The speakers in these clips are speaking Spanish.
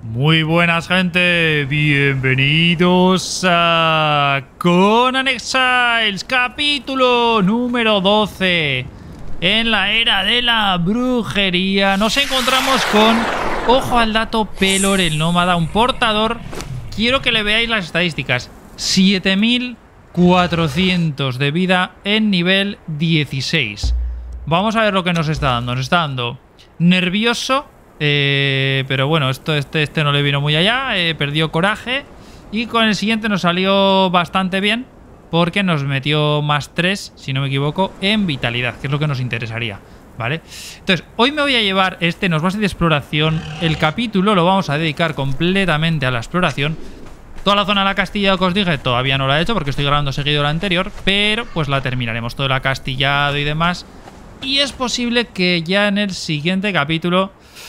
Muy buenas, gente, bienvenidos a Conan Exiles, capítulo número 12. En la era de la brujería nos encontramos con, ojo al dato, Pelor el Nómada, un portador. Quiero que le veáis las estadísticas: 7400 de vida en nivel 16. Vamos a ver lo que nos está dando. Nos está dando nervioso. Pero bueno, este no le vino muy allá, perdió coraje y con el siguiente nos salió bastante bien porque nos metió más 3, si no me equivoco, en vitalidad, que es lo que nos interesaría, ¿vale? Entonces, hoy me voy a llevar nos va a ser de exploración. El capítulo lo vamos a dedicar completamente a la exploración. Toda la zona de la Castilla que os dije todavía no la he hecho porque estoy grabando seguido la anterior, pero pues la terminaremos, todo el acastillado y demás. Y es posible que ya en el siguiente capítulo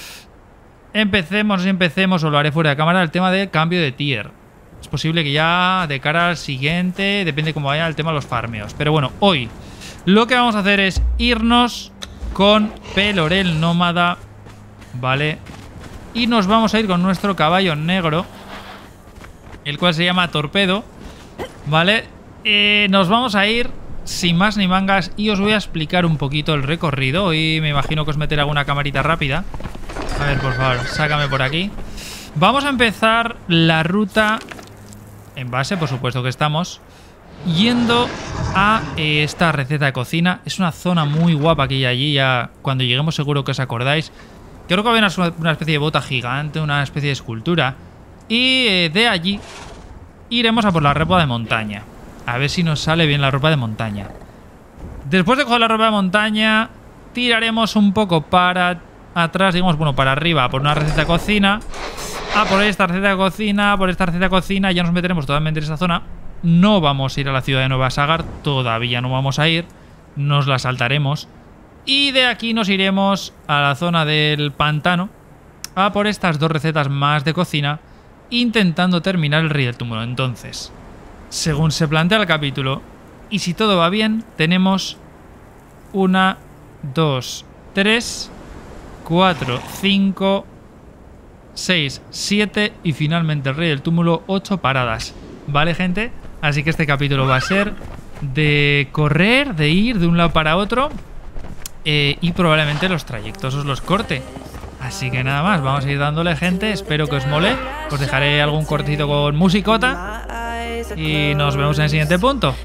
empecemos, o lo haré fuera de cámara, el tema del cambio de tier. Es posible que ya de cara al siguiente, depende cómo vaya el tema de los farmeos. Pero bueno, hoy lo que vamos a hacer es irnos con Pelor el Nómada, ¿vale? Y nos vamos a ir con nuestro caballo negro, el cual se llama Torpedo, ¿vale? Nos vamos a ir sin más ni mangas y os voy a explicar un poquito el recorrido. Hoy me imagino que os meteré alguna camarita rápida. A ver, por favor, sácame por aquí. Vamos a empezar la ruta en base, por supuesto que estamos yendo a esta receta de cocina. Es una zona muy guapa que hay allí, ya cuando lleguemos seguro que os acordáis. Creo que había una especie de bota gigante, una especie de escultura. Y de allí iremos a por la ropa de montaña. A ver si nos sale bien la ropa de montaña. Después de coger la ropa de montaña, tiraremos un poco para atrás, digamos, bueno, para arriba, por una receta de cocina. Por esta receta de cocina, por esta receta de cocina, ya nos meteremos totalmente en esta zona. No vamos a ir a la ciudad de Nueva Sagar, todavía no vamos a ir. Nos la saltaremos. Y de aquí nos iremos a la zona del pantano, a por estas dos recetas más de cocina, intentando terminar el Rey del Túmulo. Entonces, según se plantea el capítulo, y si todo va bien, tenemos 1, 2, 3, 4, 5, 6, 7 y finalmente el Rey del Túmulo, 8 paradas. ¿Vale, gente? Así que este capítulo va a ser de correr, de ir de un lado para otro, y probablemente los trayectos os los corte. Así que nada más, vamos a ir dándole, gente. Espero que os mole. Os dejaré algún cortito con musicota y nos vemos en el siguiente punto.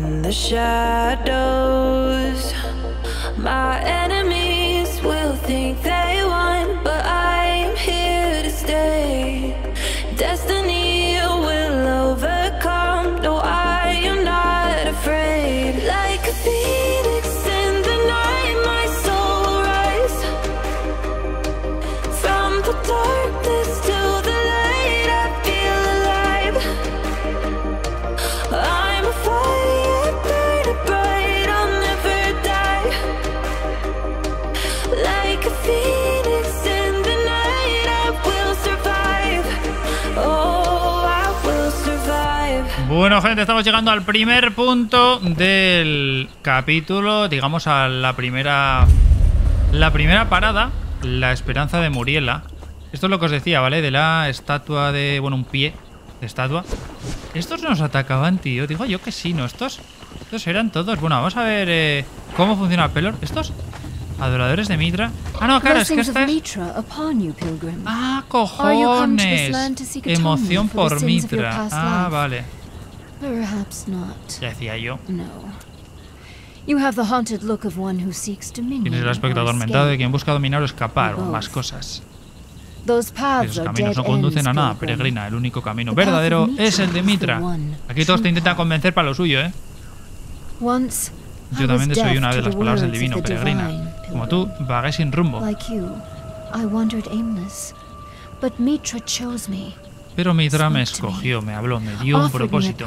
Will think they won, but I'm here to stay. Destiny will overcome. No, I am not afraid. Like a phoenix in the night, my soul will rise. From the darkness to the light, I feel alive. I'm a fire burning bright, I'll never die. Like a phoenix in the night, I will survive. Oh, I will survive. Bueno, gente, estamos llegando al primer punto del capítulo, digamos a la primera parada, la esperanza de Muriela. Esto es lo que os decía, ¿vale? De la estatua de... bueno, un pie de estatua. Estos nos atacaban, tío. Digo yo que sí, ¿no? Estos eran todos. Bueno, vamos a ver cómo funciona Pelor. ¿Estos? Adoradores de Mitra. Ah, no, claro, es que esta es... ah, cojones. Emoción por Mitra. Ah, vale. Ya decía yo. Tienes el aspecto atormentado de quien busca dominar o escapar, o más cosas. Esos caminos no conducen a nada, peregrina. El único camino verdadero es el de Mitra. Aquí todos te intentan convencer para lo suyo, ¿eh? Yo también soy una de las palabras del divino, peregrina. Como tú, vagué sin rumbo. Pero Mitra me escogió, me habló, me dio un propósito.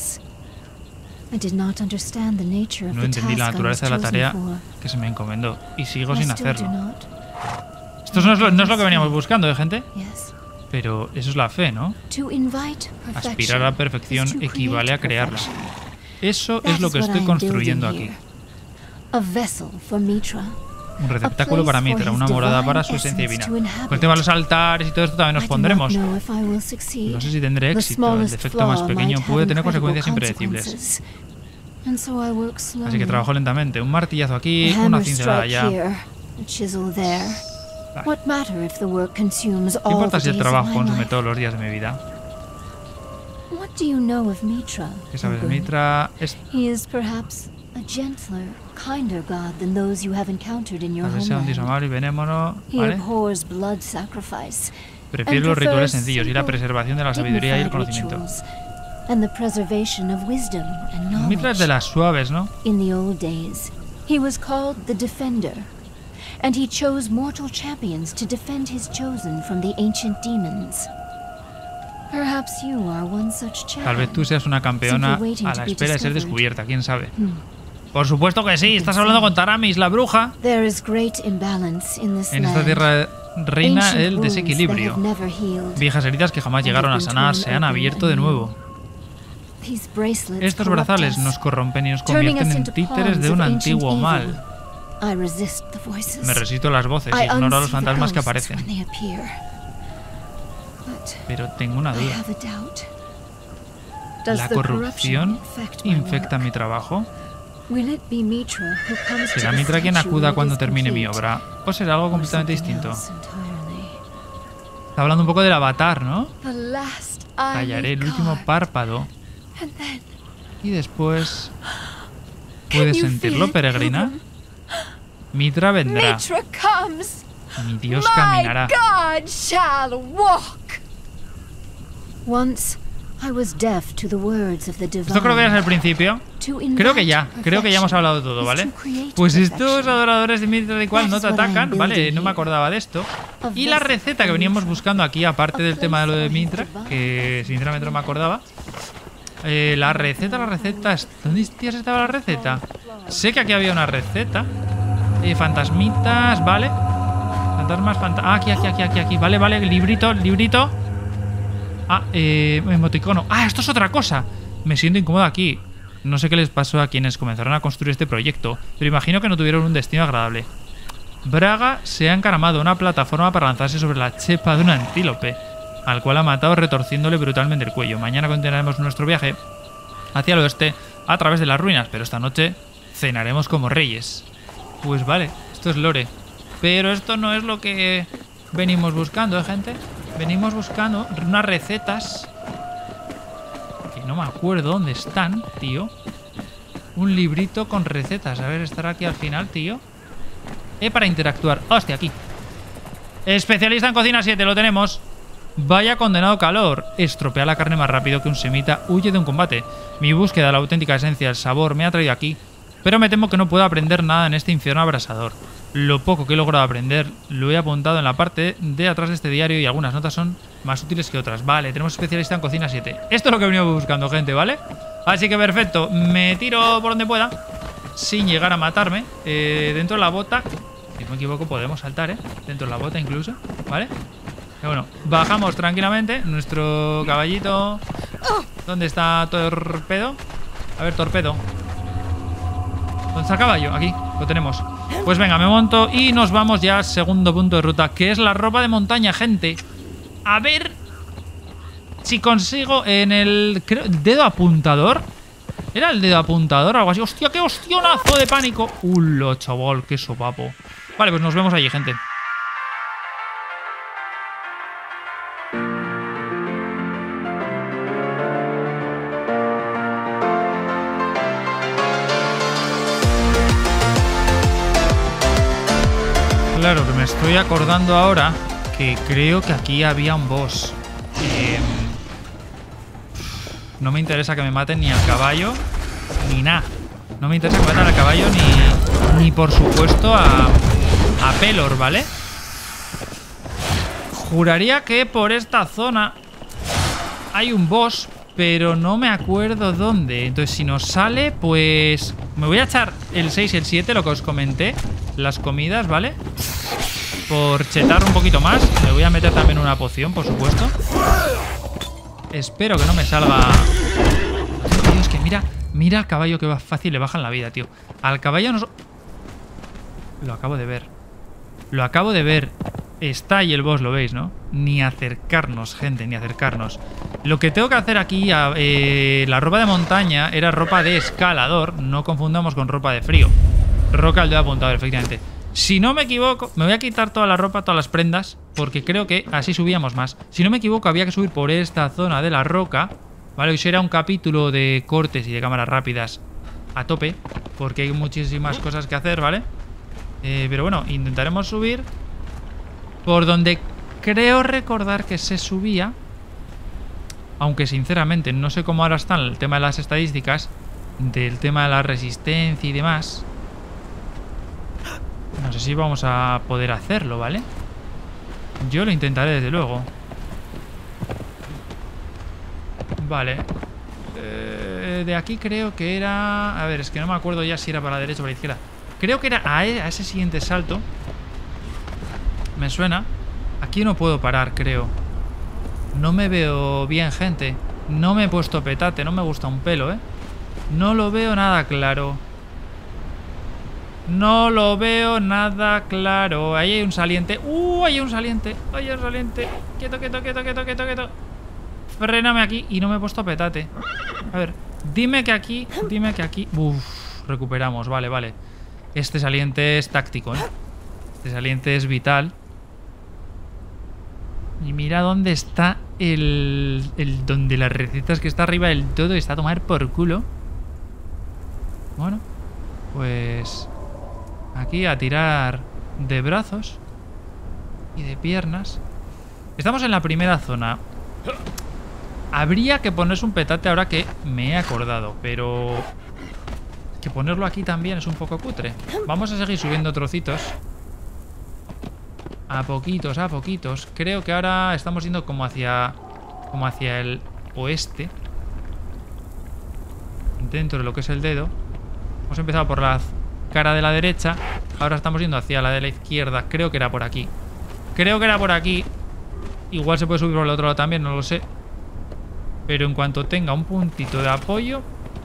No entendí la naturaleza de la tarea que se me encomendó y sigo sin hacerlo. Esto no es lo que veníamos buscando, ¿eh, gente? Pero eso es la fe, ¿no? Aspirar a la perfección equivale a crearla. Eso es lo que estoy construyendo aquí. Un receptáculo para Mitra, una morada para su esencia divina. Con el tema de los altares y todo esto también nos pondremos. No sé si tendré éxito. El defecto más pequeño puede tener consecuencias impredecibles. Así que trabajo lentamente. Un martillazo aquí, una cincelada allá. ¿Qué importa si el trabajo consume todos los días de mi vida? ¿Qué sabes de Mitra? Tal vez sea un dios amable y benévolo, ¿vale? Prefiero los rituales sencillos y la preservación de la sabiduría y el conocimiento. Mitra es de las suaves, ¿no? And he chose mortal champions to defend his chosen from the ancient demons. Perhaps you are one such champion. Tal vez tú seas una campeona a la espera de ser descubierta, quién sabe. Por supuesto que sí, estás hablando con Taramis, la bruja. There is great imbalance in this En esta tierra reina el desequilibrio. Viejas heridas que jamás llegaron a sanar se han abierto de nuevo. Estos brazales nos corrompen y nos convierten en títeres de un antiguo mal. Me resisto a las voces y ignoro a los fantasmas que aparecen. Pero tengo una duda. ¿La corrupción infecta mi trabajo? ¿Será Mitra quien acuda cuando termine mi obra? ¿O será algo completamente distinto? Está hablando un poco del avatar, ¿no? Callaré el último párpado. Y después... ¿Puedes sentirlo, peregrina? Mitra vendrá. Mi Dios caminará. Esto creo que es el principio. Creo que ya hemos hablado de todo, ¿vale? Pues estos adoradores de Mitra de cual no te atacan, ¿vale? No me acordaba de esto. Y la receta que veníamos buscando aquí, aparte del tema de lo de Mitra, que sinceramente no me acordaba. La receta. ¿Dónde estaba la receta? Sé que aquí había una receta. Fantasmitas, ¿vale? Fantasmas, aquí. Vale, librito. Emoticono. Esto es otra cosa. Me siento incómodo aquí. No sé qué les pasó a quienes comenzaron a construir este proyecto, pero imagino que no tuvieron un destino agradable. Braga se ha encaramado una plataforma para lanzarse sobre la chepa de un antílope, al cual ha matado retorciéndole brutalmente el cuello. Mañana continuaremos nuestro viaje hacia el oeste a través de las ruinas, pero esta noche cenaremos como reyes. Pues vale, esto es lore. Pero esto no es lo que venimos buscando, gente. Venimos buscando unas recetas que no me acuerdo dónde están, tío. Un librito con recetas. A ver, estará aquí al final, tío. Para interactuar. Hostia, aquí. Especialista en cocina 7, lo tenemos. Vaya condenado calor. Estropea la carne más rápido que un semita huye de un combate. Mi búsqueda de la auténtica esencia del sabor me ha traído aquí. Pero me temo que no puedo aprender nada en este infierno abrasador. Lo poco que he logrado aprender lo he apuntado en la parte de atrás de este diario y algunas notas son más útiles que otras. Vale, tenemos especialista en cocina 7. Esto es lo que venimos buscando, gente, ¿vale? Así que perfecto, me tiro por donde pueda sin llegar a matarme. Dentro de la bota, si no me equivoco podemos saltar, dentro de la bota incluso, ¿vale? Pero bueno, bajamos tranquilamente. Nuestro caballito. ¿Dónde está Torpedo? A ver, Torpedo. ¿Dónde está el caballo? Aquí, lo tenemos. Pues venga, me monto y nos vamos ya al segundo punto de ruta, que es la ropa de montaña, gente. A ver si consigo en el... creo, dedo apuntador. ¿Era el dedo apuntador o algo así? ¡Hostia, qué ostionazo de pánico! ¡Ulo, chaval! ¡Qué sopapo! Vale, pues nos vemos allí, gente. Claro, que me estoy acordando ahora que creo que aquí había un boss. No me interesa que me maten ni al caballo ni nada. No me interesa que me maten al caballo ni por supuesto a Pelor, ¿vale? Juraría que por esta zona hay un boss, pero no me acuerdo dónde. Entonces si nos sale, pues me voy a echar el 6 y el 7, lo que os comenté. Las comidas, ¿vale? Por chetar un poquito más. Me voy a meter también una poción, por supuesto. Espero que no me salga... Tío, es que mira al caballo que va fácil, le bajan la vida, tío. Al caballo nos... Lo acabo de ver. Lo acabo de ver. Está ahí el boss, lo veis, ¿no? Ni acercarnos, gente, ni acercarnos. Lo que tengo que hacer aquí, la ropa de montaña era ropa de escalador. No confundamos con ropa de frío. Roca al dedo apuntador, efectivamente. Si no me equivoco, me voy a quitar toda la ropa, todas las prendas, porque creo que así subíamos más. Si no me equivoco, había que subir por esta zona de la roca. Vale, hoy será un capítulo de cortes y de cámaras rápidas a tope, porque hay muchísimas cosas que hacer, ¿vale? Pero bueno, intentaremos subir por donde creo recordar que se subía. Aunque sinceramente no sé cómo ahora están el tema de las estadísticas, del tema de la resistencia y demás. No sé si vamos a poder hacerlo, ¿vale? Yo lo intentaré desde luego. Vale. De aquí creo que era... A ver, es que no me acuerdo ya si era para la derecha o para la izquierda. Creo que era a ese siguiente salto. Me suena. Aquí no puedo parar, creo. No me veo bien, gente. No me he puesto petate, no me gusta un pelo, ¿eh? No lo veo nada claro. No lo veo nada claro. Ahí hay un saliente. Hay un saliente. Hay un saliente. Quieto, quieto, quieto, quieto, quieto, quieto. Fréname aquí y no me he puesto petate. A ver, dime que aquí. Dime que aquí. Recuperamos, vale, vale. Este saliente es táctico, ¿eh? Este saliente es vital. Y mira dónde está donde las recetas que está arriba del todo está a tomar por culo. Bueno, pues aquí a tirar de brazos y de piernas. Estamos en la primera zona. Habría que ponerse un petate ahora que me he acordado, pero que ponerlo aquí también es un poco cutre. Vamos a seguir subiendo trocitos. A poquitos, a poquitos. Creo que ahora estamos yendo como hacia el oeste. Dentro de lo que es el dedo. Hemos empezado por la cara de la derecha. Ahora estamos yendo hacia la de la izquierda. Creo que era por aquí. Creo que era por aquí. Igual se puede subir por el otro lado también, no lo sé. Pero en cuanto tenga un puntito de apoyo...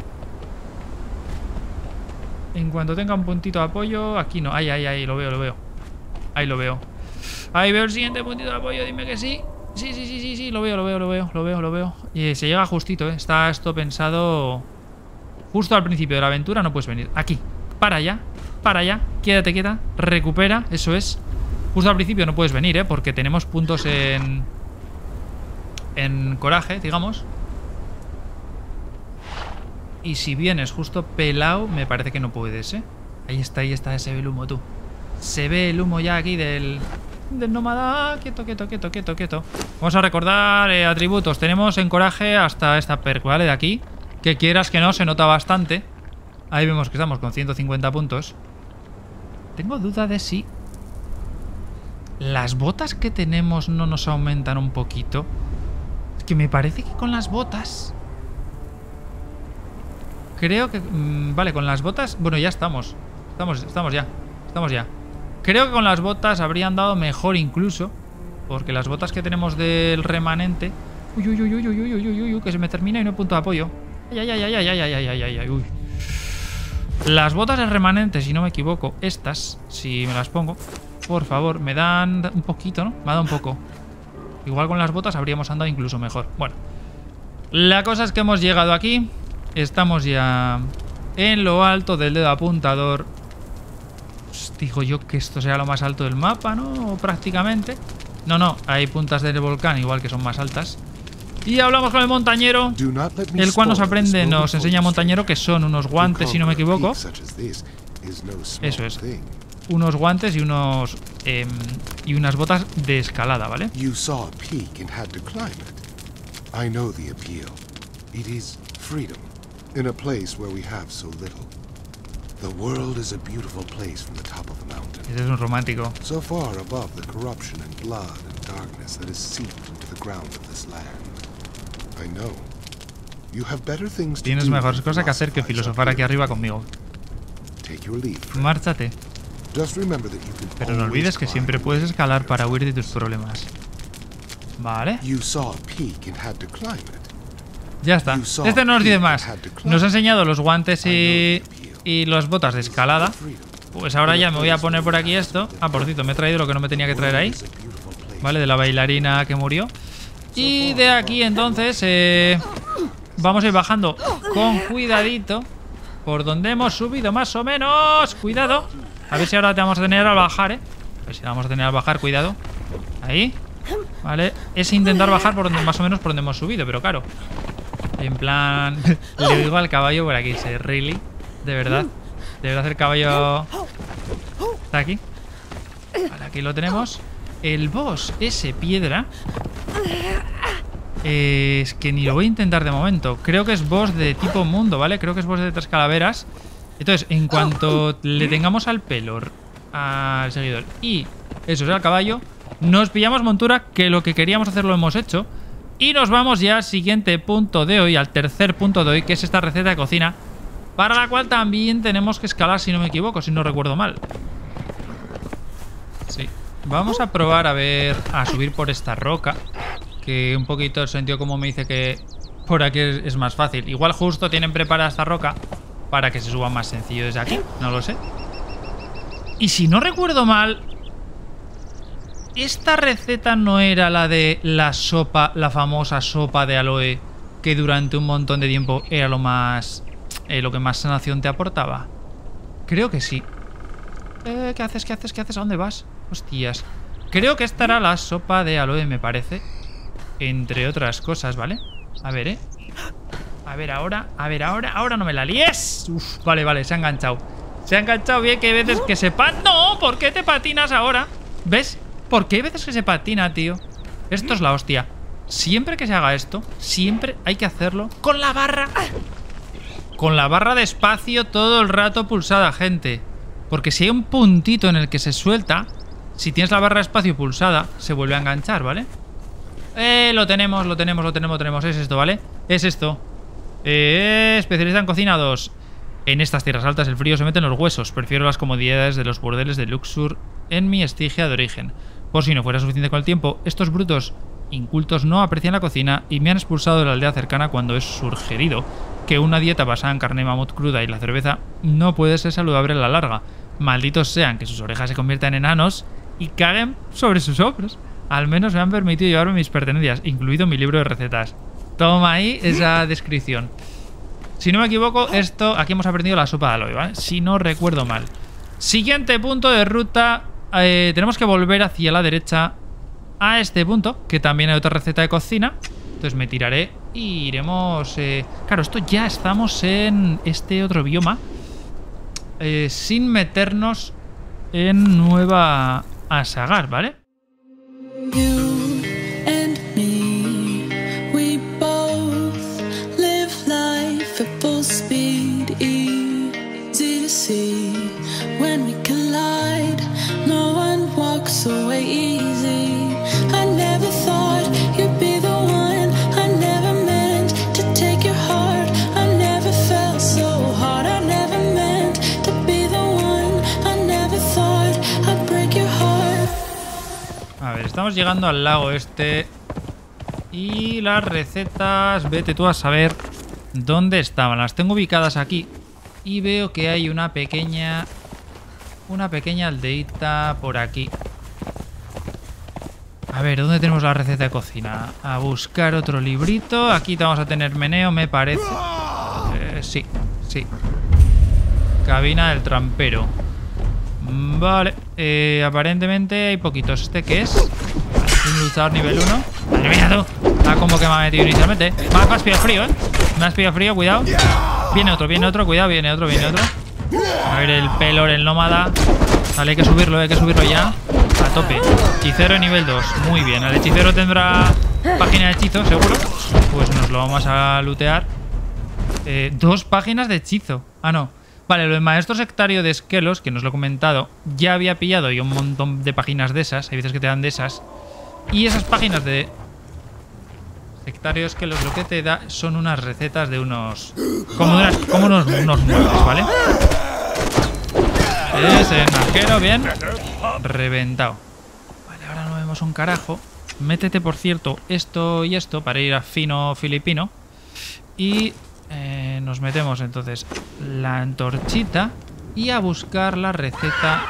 En cuanto tenga un puntito de apoyo... Aquí no. Ahí, lo veo, lo veo. Ahí lo veo. Ahí veo el siguiente puntito de apoyo, dime que sí. Sí, lo veo. Y se llega justito, ¿eh? Está esto pensado justo al principio de la aventura, no puedes venir. Aquí, para allá, quédate quieta, recupera, eso es. Justo al principio no puedes venir, ¿eh? Porque tenemos puntos en coraje, digamos. Y si vienes justo pelado, me parece que no puedes, ¿eh? Ahí está, se ve el humo, tú. Se ve el humo ya aquí del nómada. Quieto. Vamos a recordar atributos. Tenemos en coraje hasta esta perk, ¿vale? De aquí. Que quieras que no, se nota bastante. Ahí vemos que estamos con 150 puntos. Tengo duda de si las botas que tenemos no nos aumentan un poquito. Es que me parece que con las botas... Creo que... vale, con las botas... Bueno, ya estamos. Estamos ya. Creo que con las botas habrían dado mejor incluso. Porque las botas que tenemos del remanente... Uy, que se me termina y no hay punto de apoyo. Uy. Las botas del remanente, si no me equivoco, estas, si me las pongo, por favor, me dan un poquito, ¿no? Me ha dado un poco. Igual con las botas habríamos andado incluso mejor. Bueno, la cosa es que hemos llegado aquí. Estamos ya en lo alto del dedo apuntador. Pues digo yo que esto será lo más alto del mapa, ¿no? Prácticamente. No, hay puntas del volcán igual que son más altas. Y hablamos con el montañero, el cual nos enseña montañero que son unos guantes, si no me equivoco. Eso es. Unos guantes y unas botas de escalada, ¿vale? Ese es un romántico. Tienes mejores cosas que hacer que filosofar aquí arriba conmigo. Márchate. Pero no olvides que siempre puedes escalar para huir de tus problemas. Vale. Ya está. Este no nos dice más. Nos ha enseñado los guantes y las botas de escalada. Pues ahora ya me voy a poner por aquí esto. Ah, por cierto, me he traído lo que no me tenía que traer ahí. Vale, de la bailarina que murió. Y de aquí entonces vamos a ir bajando con cuidadito por donde hemos subido más o menos. Cuidado. A ver si ahora te vamos a tener al bajar, A ver si la vamos a tener al bajar, cuidado. Ahí. Vale, es intentar bajar por donde, más o menos por donde hemos subido, pero claro. En plan, le digo al caballo por aquí, really, de verdad. De verdad el caballo está aquí. Vale, aquí lo tenemos. El boss, ese piedra. Es que ni lo voy a intentar de momento. Creo que es boss de tipo mundo, ¿vale? Creo que es boss de 3 calaveras. Entonces, en cuanto le tengamos al pelor, al seguidor y eso sea al caballo, nos pillamos montura, que lo que queríamos hacer lo hemos hecho. Y nos vamos ya al siguiente punto de hoy, al tercer punto de hoy, que es esta receta de cocina, para la cual también tenemos que escalar, si no me equivoco, si no recuerdo mal. Sí. Vamos a probar a ver, a subir por esta roca, que un poquito el sentido como me dice que por aquí es más fácil. Igual justo tienen preparada esta roca para que se suba más sencillo desde aquí, no lo sé. Y si no recuerdo mal, esta receta no era la de la sopa, la famosa sopa de aloe, que durante un montón de tiempo era lo que más sanación te aportaba. Creo que sí. ¿Qué haces? ¿Qué haces? ¿Qué haces? ¿A dónde vas? Hostias. Creo que esta era la sopa de aloe, me parece. Entre otras cosas, ¿vale? A ver, A ver ahora. Ahora no me la líes. Uf, vale, se ha enganchado. Se ha enganchado bien, que hay veces que se No, ¿por qué te patinas ahora? ¿Ves? ¿Por qué hay veces que se patina, tío? Esto es la hostia. Siempre que se haga esto, siempre hay que hacerlo con la barra. Con la barra de espacio todo el rato pulsada, gente. Porque si hay un puntito en el que se suelta, si tienes la barra de espacio pulsada, se vuelve a enganchar, ¿vale? Lo tenemos. Es esto, ¿vale? Es esto. Especialista en cocina 2. En estas tierras altas el frío se mete en los huesos. Prefiero las comodidades de los burdeles de Luxor en mi Estigia de origen. Por si no fuera suficiente con el tiempo, estos brutos incultos no aprecian la cocina y me han expulsado de la aldea cercana cuando he sugerido que una dieta basada en carne de mamut cruda y la cerveza no puede ser saludable a la larga. Malditos sean, que sus orejas se conviertan en enanos y caguen sobre sus hombros. Al menos me han permitido llevarme mis pertenencias, incluido mi libro de recetas. Toma ahí esa descripción. Si no me equivoco, aquí hemos aprendido la sopa de aloe, ¿vale? Si no recuerdo mal. Siguiente punto de ruta. Tenemos que volver hacia la derecha a este punto, que también hay otra receta de cocina. Entonces me tiraré y iremos... claro, esto ya estamos en este otro bioma, sin meternos en Nueva Asagar, ¿vale? You and me, we both live life at full speed, easy to see when we collide. No one walks away easy. I never thought you'd be the one. I never meant to take your heart. I never felt so hard. I never meant to be the one. I never thought I'd break your heart. A ver, estamos llegando al lago este. Y las recetas, vete tú a saber dónde estaban. Las tengo ubicadas aquí. Y veo que hay una pequeña aldeita por aquí. A ver, ¿dónde tenemos la receta de cocina? A buscar otro librito. Aquí vamos a tener meneo, me parece. Sí. Cabina del trampero. Vale. Aparentemente hay poquitos. ¿Este qué es? Un luchador nivel 1. Madre mía, tú. Ah, como que me ha metido inicialmente. Me has pillado frío, Me has pillado frío, cuidado. Viene otro, cuidado, viene otro. A ver, el pelor, el nómada. Vale, hay que subirlo ya. A tope. Hechicero nivel 2. Muy bien. El hechicero tendrá página de hechizo, seguro. Pues nos lo vamos a lootear. 2 páginas de hechizo. Ah, no. Vale, lo del maestro sectario de Esquelos, que nos lo he comentado, ya había pillado yo un montón de páginas de esas. Hay veces que te dan de esas. Y esas páginas de sectario Esquelos lo que te da son unas recetas de unos... Como unos muebles, ¿vale? Ese arquero, bien. Reventado. Vale, ahora no vemos un carajo. Métete, por cierto, esto y esto para ir a fino filipino. Y nos metemos entonces la antorchita. y a buscar la receta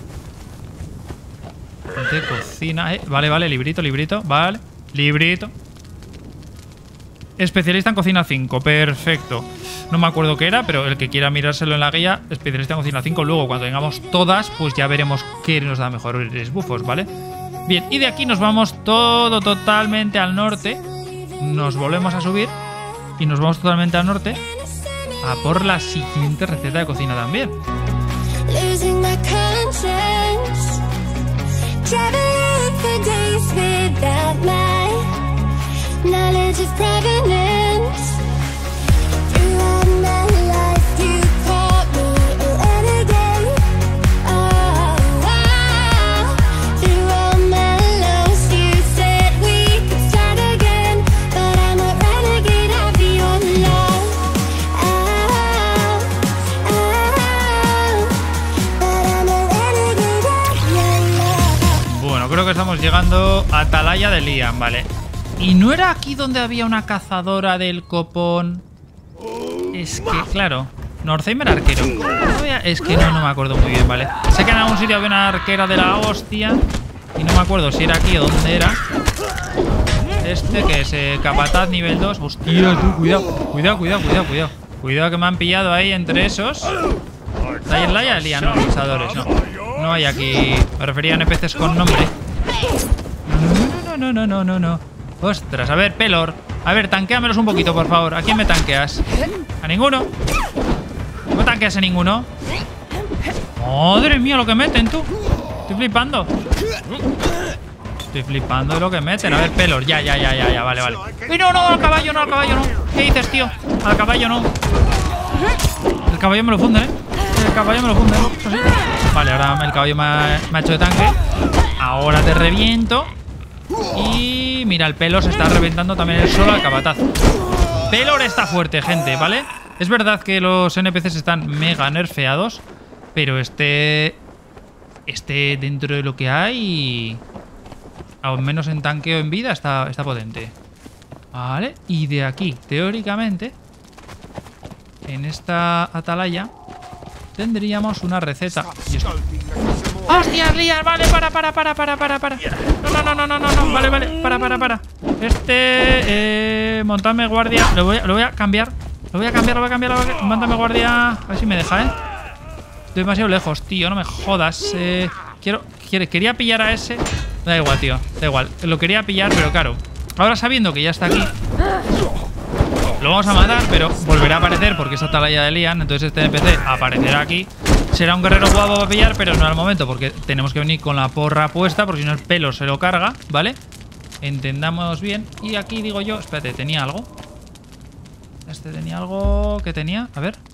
de cocina. Vale, librito, vale. Librito. Especialista en cocina 5, perfecto. No me acuerdo qué era, pero el que quiera mirárselo en la guía, especialista en cocina 5, luego cuando tengamos todas, pues ya veremos qué nos da mejores buffos, ¿vale? Bien, y de aquí nos vamos todo totalmente al norte. Nos volvemos a subir y nos vamos totalmente al norte a por la siguiente receta de cocina también. Losing my conscience, traveling for days without my knowledge of provenance. Throughout my life you called me a renegade. Oh, wow. Through all my lows you said we could start again, but I'm a renegade of your love. Bueno, creo que estamos llegando a Atalaya de Liam, vale. ¿Y no era aquí donde había una cazadora del copón? Es que, claro, Northeimer arquero. Es que no me acuerdo muy bien, ¿vale? Sé que en algún sitio había una arquera de la hostia y no me acuerdo si era aquí o dónde era. Este que es capataz nivel 2. Hostia, tú, cuidado. Cuidado que me han pillado ahí entre esos. ¿Hay en Laia? Liam, no, cazadores, no. No hay aquí. Me refería a NPCs con nombre. No. Ostras, a ver, Pelor. A ver, tanquéamelos un poquito, por favor. ¿A quién me tanqueas? ¿A ninguno? ¿No me tanqueas a ninguno? Madre mía, lo que meten, tú. Estoy flipando. Estoy flipando de lo que meten. A ver, Pelor, ya, vale. ¡Y no, al caballo no! ¿Qué dices, tío? Al caballo no. El caballo me lo funde, ¿eh? Eso sí. Vale, ahora el caballo me ha hecho de tanque. Ahora te reviento. Y mira, el Pelor se está reventando también el solo al capataz. Pelor está fuerte, gente, ¿vale? Es verdad que los NPCs están mega nerfeados, pero este dentro de lo que hay, al menos en tanqueo en vida, está potente. Vale, y de aquí, teóricamente, en esta atalaya tendríamos una receta. Y esto... ¡Hostias, Liam! Vale, para. No. Vale, para. Montadme guardia. Lo voy a cambiar. Montadme guardia. A ver si me deja, ¿eh? Estoy demasiado lejos, tío. No me jodas. Quería pillar a ese. Da igual, tío. Da igual. Lo quería pillar, pero claro. Ahora sabiendo que ya está aquí, lo vamos a matar, pero volverá a aparecer porque es atalaya de Liam. Entonces este NPC aparecerá aquí. Será un guerrero guapo para pillar, pero no al momento, porque tenemos que venir con la porra puesta, porque si no el Pelo se lo carga, ¿vale? Entendamos bien. Y aquí digo yo, espérate, ¿tenía algo? Este tenía algo... ¿Qué tenía? A ver.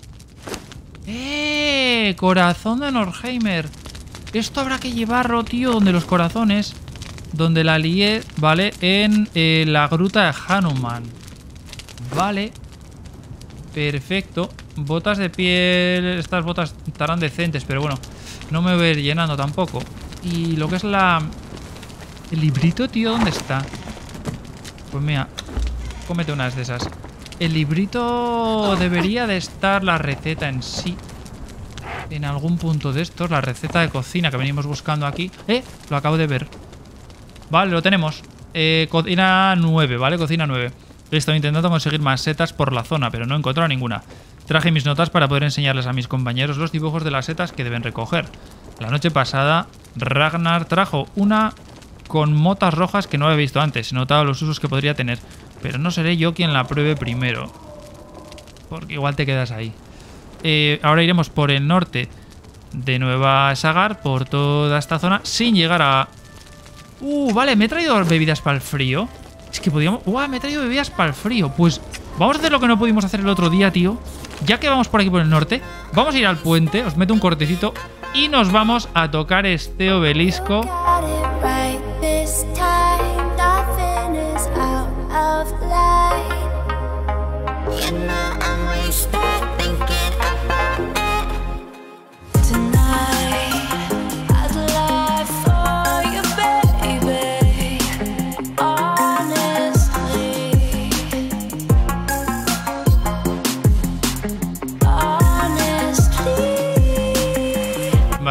Corazón de Northeimer. Esto habrá que llevarlo, tío, donde los corazones, donde la lié, ¿vale? En la gruta de Hanuman. Vale. Perfecto. Botas de piel. Estas botas estarán decentes, pero bueno, no me voy a ir llenando tampoco. Y lo que es el librito, tío, ¿dónde está? Pues mira, cómete unas de esas. El librito debería de estar la receta en sí. En algún punto de estos, la receta de cocina que venimos buscando aquí. Lo acabo de ver. Vale, lo tenemos. Cocina 9, ¿vale? Cocina 9. He estado intentando conseguir más setas por la zona, pero no he encontrado ninguna. Traje mis notas para poder enseñarles a mis compañeros los dibujos de las setas que deben recoger. La noche pasada, Ragnar trajo una con motas rojas que no había visto antes. He notado los usos que podría tener, pero no seré yo quien la pruebe primero, porque igual te quedas ahí. Ahora iremos por el norte de Nueva Sagar, por toda esta zona, sin llegar a... vale, me he traído bebidas para el frío. Es que podíamos... me he traído bebidas para el frío. Pues vamos a hacer lo que no pudimos hacer el otro día, tío. Ya que vamos por aquí por el norte, vamos a ir al puente, os meto un cortecito y nos vamos a tocar este obelisco.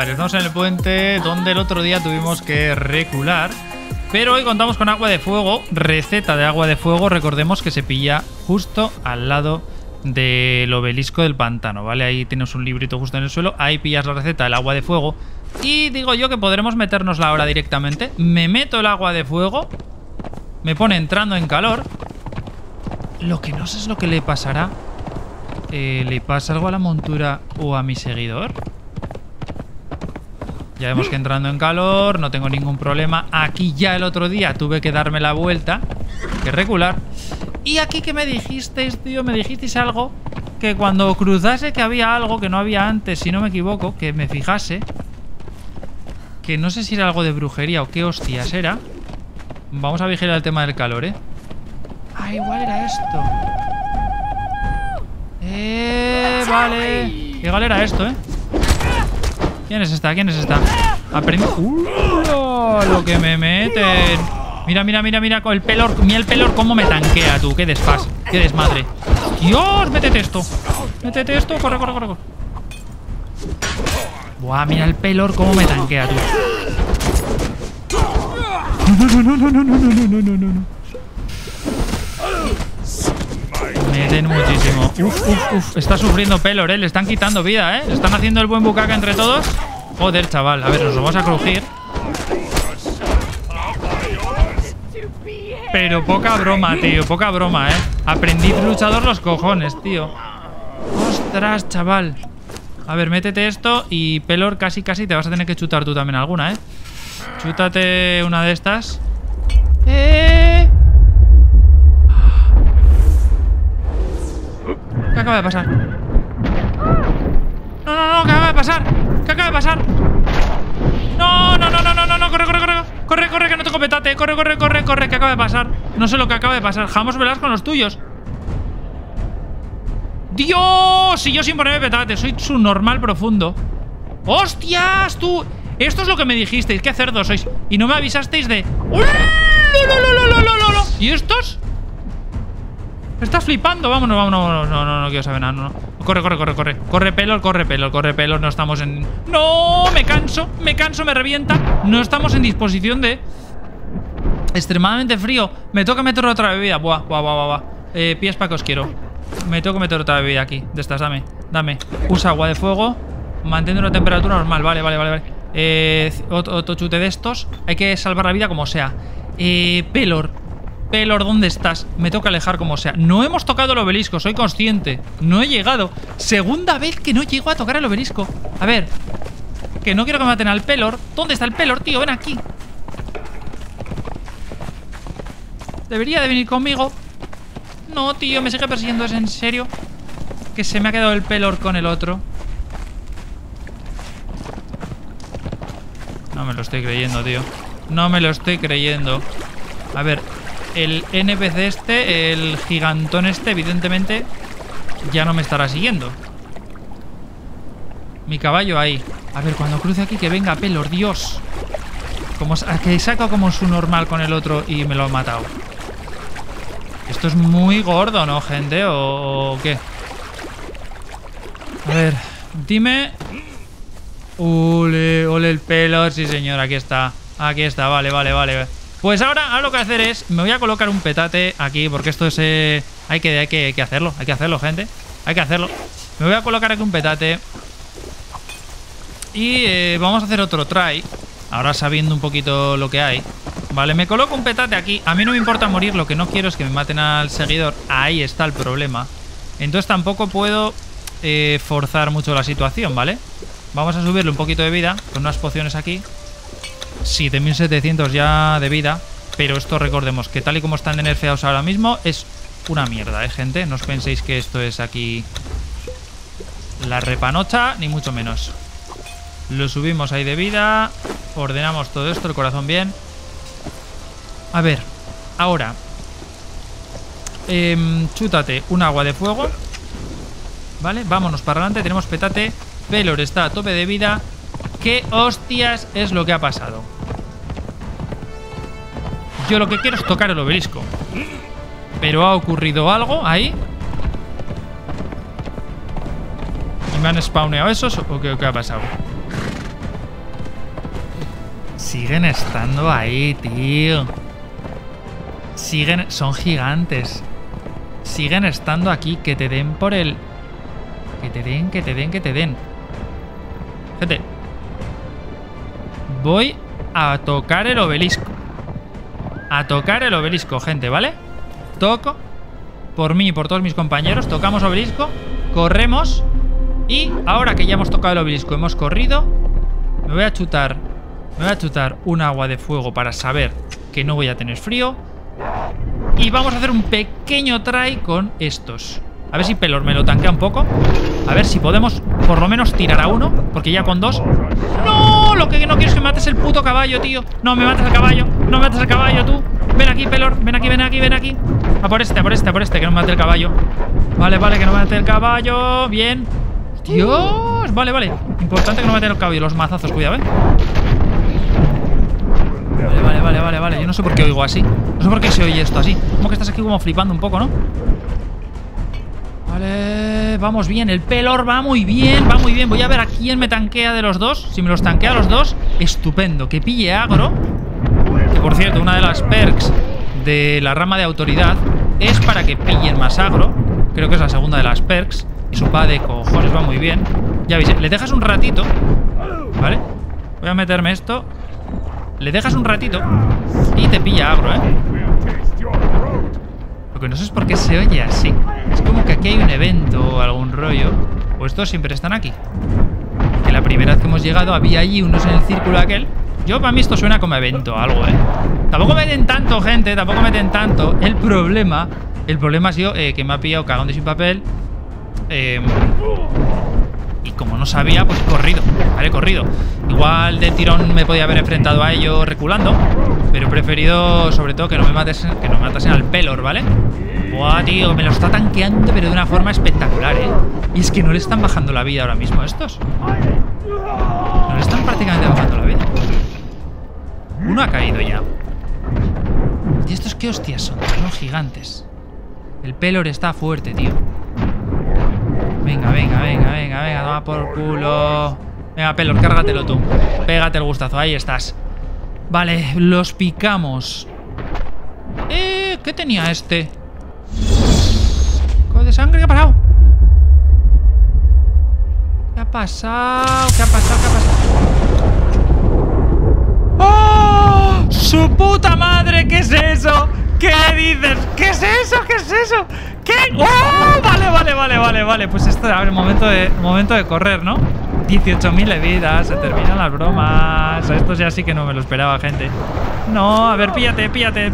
Vale, estamos en el puente donde el otro día tuvimos que recular. Pero hoy contamos con agua de fuego. Receta de agua de fuego. Recordemos que se pilla justo al lado del obelisco del pantano, ¿vale? Ahí tienes un librito justo en el suelo. Ahí pillas la receta del agua de fuego. Y digo yo que podremos meternosla ahora directamente. Me meto el agua de fuego. Me pone entrando en calor. Lo que no sé es lo que le pasará. ¿Le pasa algo a la montura o a mi seguidor? Ya vemos que entrando en calor, no tengo ningún problema. Aquí ya el otro día tuve que darme la vuelta, que recular. Y aquí que me dijisteis, tío, me dijisteis algo. Que cuando cruzase que había algo que no había antes, si no me equivoco, que me fijase. Que no sé si era algo de brujería o qué hostias era. Vamos a vigilar el tema del calor, ¿eh? Ah, igual era esto. Vale. Igual era esto, ¿eh? ¿Quién es esta? ¿Quién es esta? Aprendí. Lo que me meten. Mira, mira, mira, mira. Con el pelor. Mira el pelor cómo me tanquea, tú. Qué desfaz. Qué desmadre. Dios, métete esto. Métete esto. Corre, corre, corre. Buah, mira el pelor cómo me tanquea, tú. No. Me den muchísimo. Uf. Está sufriendo Pelor, ¿eh? Le están quitando vida, ¿eh? Le están haciendo el buen bucaca entre todos. Joder, chaval. A ver, nos lo vamos a crujir. Pero poca broma, tío. Poca broma, ¿eh? Aprendiz luchador los cojones, tío. Ostras, chaval. A ver, métete esto y Pelor casi te vas a tener que chutar tú también alguna, ¿eh? Chútate una de estas. ¿Qué acaba de pasar? No, ¿qué acaba de pasar? ¿Qué acaba de pasar? No, corre, que no tengo petate. Corre, ¿qué acaba de pasar? No sé lo que acaba de pasar. Jamás velas con los tuyos. ¡Dios! Y yo sin ponerme petate, soy subnormal profundo. ¡Hostias, tú! Esto es lo que me dijisteis, qué cerdos sois. Y no me avisasteis de... ¿Y estos? Estás flipando, vámonos. No quiero saber nada, no. Corre. Corre, Pelor, no estamos en... ¡No! Me canso, me revienta. No estamos en disposición de... Extremadamente frío. Me toca meter otra bebida. Buah. Pies para que os quiero. Me tengo que meter otra bebida aquí. De estas, dame. Usa agua de fuego. Mantén una temperatura normal, vale. Otro chute de estos. Hay que salvar la vida como sea. Pelor, ¿dónde estás? Me toca alejar como sea. No hemos tocado el obelisco, soy consciente. No he llegado. Segunda vez que no llego a tocar el obelisco. A ver. Que no quiero que me maten al Pelor. ¿Dónde está el Pelor, tío? Ven aquí. Debería de venir conmigo. No, tío, me sigue persiguiendo. ¿Es en serio? Que se me ha quedado el Pelor con el otro. No me lo estoy creyendo, tío. No me lo estoy creyendo. A ver, el NPC este, el gigantón este, evidentemente ya no me estará siguiendo. Mi caballo ahí. A ver, cuando cruce aquí que venga Pelor, Dios. Como que saco como su normal con el otro y me lo ha matado. Esto es muy gordo, ¿no, gente? ¿O qué? A ver, dime... Ole el Pelor, sí señor, aquí está, vale. Pues ahora lo que voy a hacer es, me voy a colocar un petate aquí, porque esto es, hay que hacerlo, gente, hay que hacerlo. Me voy a colocar aquí un petate y vamos a hacer otro try, ahora sabiendo un poquito lo que hay. Vale, me coloco un petate aquí, a mí no me importa morir, lo que no quiero es que me maten al seguidor, ahí está el problema. Entonces tampoco puedo forzar mucho la situación, ¿vale? Vamos a subirle un poquito de vida con unas pociones aquí. 7700 ya de vida. Pero esto recordemos que tal y como están de nerfeados ahora mismo es una mierda, gente. No os penséis que esto es aquí la repanocha, ni mucho menos. Lo subimos ahí de vida. Ordenamos todo esto, el corazón bien. A ver, ahora chútate un agua de fuego. Vale, vámonos para adelante. Tenemos petate. Pelor está a tope de vida. ¿Qué hostias es lo que ha pasado? Yo lo que quiero es tocar el obelisco. Pero ha ocurrido algo ahí. ¿Y me han spawneado esos o qué ha pasado? Siguen estando ahí, tío. Son gigantes. Siguen estando aquí. Que te den por el... Que te den. Gente. Voy a tocar el obelisco. Gente, ¿vale? Toco. Por mí y por todos mis compañeros. Tocamos obelisco. Corremos. Y ahora que ya hemos tocado el obelisco, hemos corrido. Me voy a chutar un agua de fuego para saber que no voy a tener frío. Y vamos a hacer un pequeño try con estos. A ver si Pelor me lo tanquea un poco. A ver si podemos por lo menos tirar a uno. Porque ya con dos... ¡No! Lo que no quiero es que me mates el puto caballo, tío. No me mates el caballo. No me mates el caballo, tú. Ven aquí, Pelor. Ven aquí. A por este. Que no me mate el caballo. Vale, que no me mate el caballo. Bien. Dios. Vale. Importante que no me mate el caballo. Los mazazos, cuidado, Vale. Yo no sé por qué oigo así. No sé por qué se oye esto así. Como que estás aquí como flipando un poco, ¿no? Vale, vamos bien. El Pelor va muy bien. Voy a ver a quién me tanquea de los dos. Si me los tanquea a los dos, estupendo. Que pille agro. Que por cierto, una de las perks de la rama de autoridad es para que pillen más agro. Creo que es la segunda de las perks. Y su va de cojones, va muy bien. Ya veis, le dejas un ratito. ¿Vale? Voy a meterme esto. Le dejas un ratito y te pilla agro, Lo que no sé es por qué se oye así. Es como que aquí hay un evento o algún rollo. O estos siempre están aquí. Que la primera vez que hemos llegado había allí unos en el círculo aquel. Para mí esto suena como evento o algo, Tampoco meten tanto, gente. El problema ha sido que me ha pillado cagón de sin papel. Y como no sabía, pues corrido. Igual de tirón me podía haber enfrentado a ellos reculando, pero he preferido sobre todo que no me matasen al Pelor, ¿vale? Buah, tío, me lo está tanqueando, pero de una forma espectacular, Y es que no le están bajando la vida ahora mismo a estos. No le están prácticamente bajando la vida. Uno ha caído ya. ¿Y estos qué hostias son? Son gigantes. El Pelor está fuerte, tío. Venga, toma por culo. Venga, Pelor, cárgatelo tú. Pégate el gustazo, ahí estás. Vale, los picamos. ¿Qué tenía este? ¿Codo de sangre? ¿Qué ha pasado? ¿Qué ha pasado? ¡Oh! ¡Su puta madre! ¿Qué es eso? ¿Qué dices? ¿Qué es eso? ¿Qué? ¡Oh! Vale. Pues esto es el momento de correr, ¿no? 18.000 de vida, se terminan las bromas. Esto ya sí que no me lo esperaba, gente. No, a ver, píllate.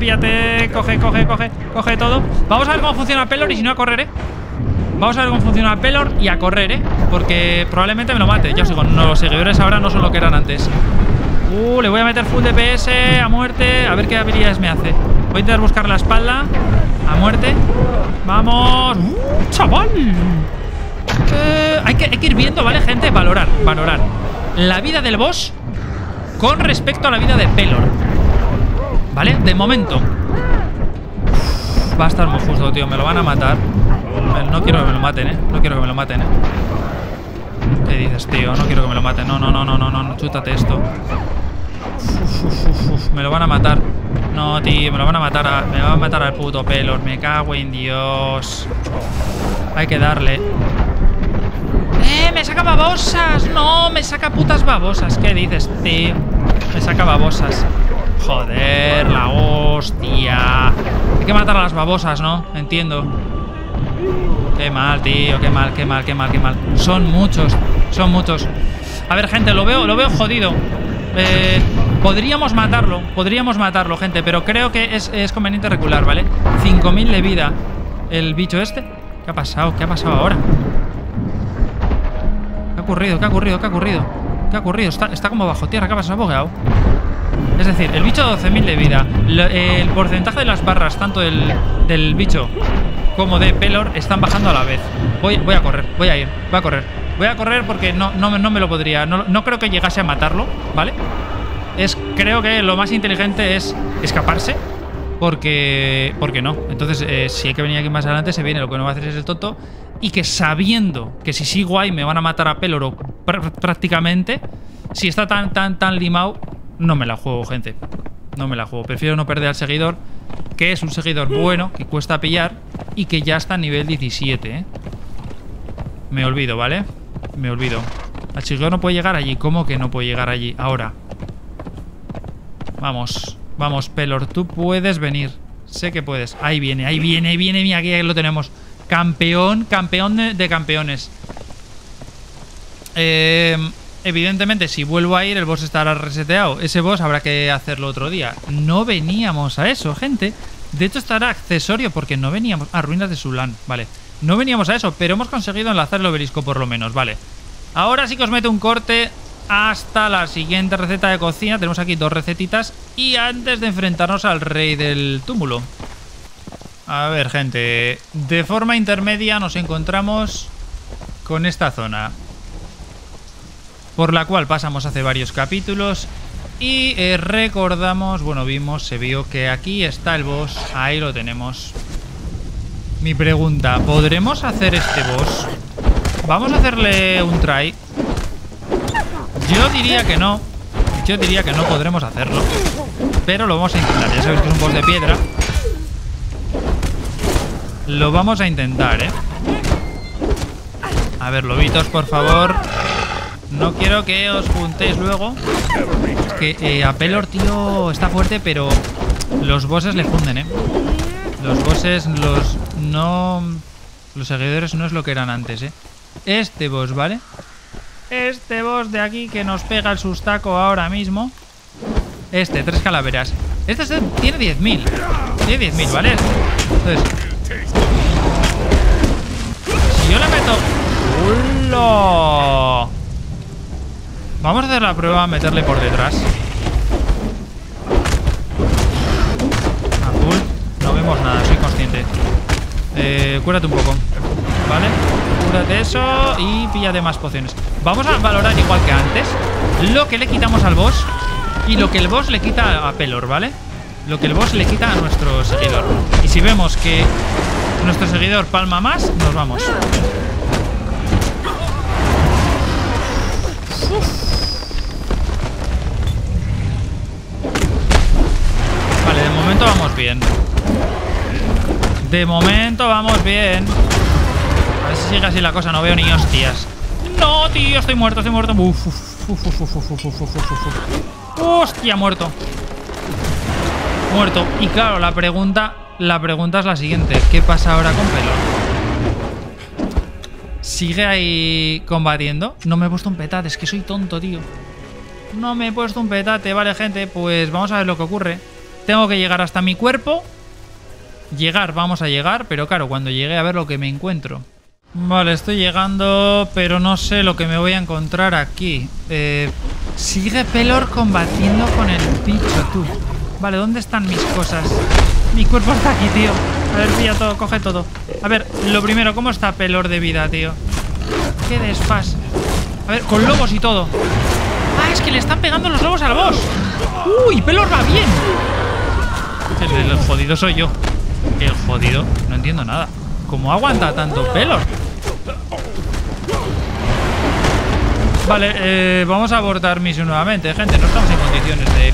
Coge todo. Vamos a ver cómo funciona Pelor y si no, a correr, Vamos a ver cómo funciona Pelor y a correr, Porque probablemente me lo mate. Ya os digo, no, los seguidores ahora no son lo que eran antes. Le voy a meter full DPS a muerte. A ver qué habilidades me hace. Voy a intentar buscar la espalda. A muerte. ¡Vamos! ¡Chaval! Hay que ir viendo, ¿vale, gente? Valorar la vida del boss con respecto a la vida de Pelor, ¿vale? De momento va a estar muy justo, tío. Me lo van a matar. No quiero que me lo maten, ¿Qué dices, tío? No quiero que me lo maten. No, chútate esto. Me lo van a matar. No, tío, me van a matar al puto Pelor. Me cago en Dios. Hay que darle. Me saca babosas. No, me saca putas babosas. ¿Qué dices, tío? Me saca babosas. Joder, la hostia. Hay que matar a las babosas, ¿no? Entiendo. Qué mal, tío, qué mal. Son muchos. A ver, gente, lo veo jodido. Podríamos matarlo, gente, pero creo que es conveniente recular, ¿vale? 5.000 de vida el bicho este. ¿Qué ha pasado ahora? ¿Qué ha ocurrido? Está como bajo tierra. ¿Qué ha pasado? ¿Se ha bugueado? Es decir, el bicho 12.000 de vida. El porcentaje de las barras, tanto del bicho como de Pelor, están bajando a la vez. Voy a correr, voy a correr porque no me lo podría. No creo que llegase a matarlo, ¿vale? Creo que lo más inteligente es escaparse. Porque no. Entonces, si hay que venir aquí más adelante, se viene. Lo que no va a hacer es el tonto. Y que sabiendo que si sigo ahí me van a matar a Pelor prácticamente, si está tan limado, No me la juego, gente. No me la juego. Prefiero no perder al seguidor, que es un seguidor bueno, que cuesta pillar y que ya está a nivel 17, ¿eh? Me olvido, ¿vale? Me olvido. El seguidor no puede llegar allí. ¿Cómo que no puede llegar allí? Ahora. Vamos. Vamos, Pelor. Tú puedes venir. Sé que puedes. Ahí viene, ahí viene, ahí viene. Mira, aquí lo tenemos. Campeón, campeón de campeones. Evidentemente, si vuelvo a ir, el boss estará reseteado. Ese boss habrá que hacerlo otro día. No veníamos a eso, gente. De hecho, estará accesorio porque no veníamos a ruinas de Sulan. Vale. No veníamos a eso, pero hemos conseguido enlazar el obelisco por lo menos. Vale. Ahora sí que os meto un corte hasta la siguiente receta de cocina. Tenemos aquí 2 recetitas. Y antes de enfrentarnos al rey del túmulo. A ver, gente. De forma intermedia nos encontramos con esta zona, por la cual pasamos hace varios capítulos. Y recordamos, bueno, se vio que aquí está el boss. Ahí lo tenemos. Mi pregunta, ¿podremos hacer este boss? Vamos a hacerle un try. Yo diría que no. Yo diría que no podremos hacerlo, pero lo vamos a intentar. Ya sabéis que es un boss de piedra. Lo vamos a intentar, ¿eh? A ver, lobitos, por favor. No quiero que os juntéis luego. Que a Pelor, tío, está fuerte, pero los bosses le funden, ¿eh? Los bosses, los seguidores no es lo que eran antes, ¿eh? Este boss, ¿vale? Este boss de aquí que nos pega el sustaco ahora mismo. 3 calaveras. Este tiene 10.000. Tiene 10.000, ¿vale? Entonces, si yo le meto... ¡Hola! Vamos a hacer la prueba, meterle por detrás. A full. No vemos nada, soy consciente. Cúrate un poco, ¿vale? Cúrate eso y píllate más pociones. Vamos a valorar igual que antes lo que le quitamos al boss y lo que el boss le quita a Pelor, ¿vale? Lo que el boss le quita a nuestro seguidor. Y si vemos que nuestro seguidor palma más, nos vamos. Vale, de momento vamos bien. De momento vamos bien. A ver si sigue así la cosa, no veo ni hostias. No, tío, estoy muerto, estoy muerto. Hostia, muerto. Muerto. Y claro, la pregunta es la siguiente. ¿Qué pasa ahora con Pelor? ¿Sigue ahí combatiendo? No me he puesto un petate, es que soy tonto, tío. No me he puesto un petate. Vale, gente, pues vamos a ver lo que ocurre. Tengo que llegar hasta mi cuerpo. Vamos a llegar, pero claro, cuando llegue a ver lo que me encuentro. Vale, estoy llegando, pero no sé lo que me voy a encontrar aquí. Sigue Pelor combatiendo con el bicho, tú. Vale, ¿dónde están mis cosas? Mi cuerpo está aquí, tío. A ver, pilla todo, coge todo. A ver, lo primero, ¿cómo está Pelor de vida, tío? Qué desfaz. A ver, con lobos y todo. Ah, es que le están pegando los lobos al boss. Uy, Pelor va bien. El jodido soy yo. El jodido, no entiendo nada. ¿Cómo aguanta tanto Pelor? Vale, vamos a abortar misión nuevamente, gente. No estamos en condiciones de...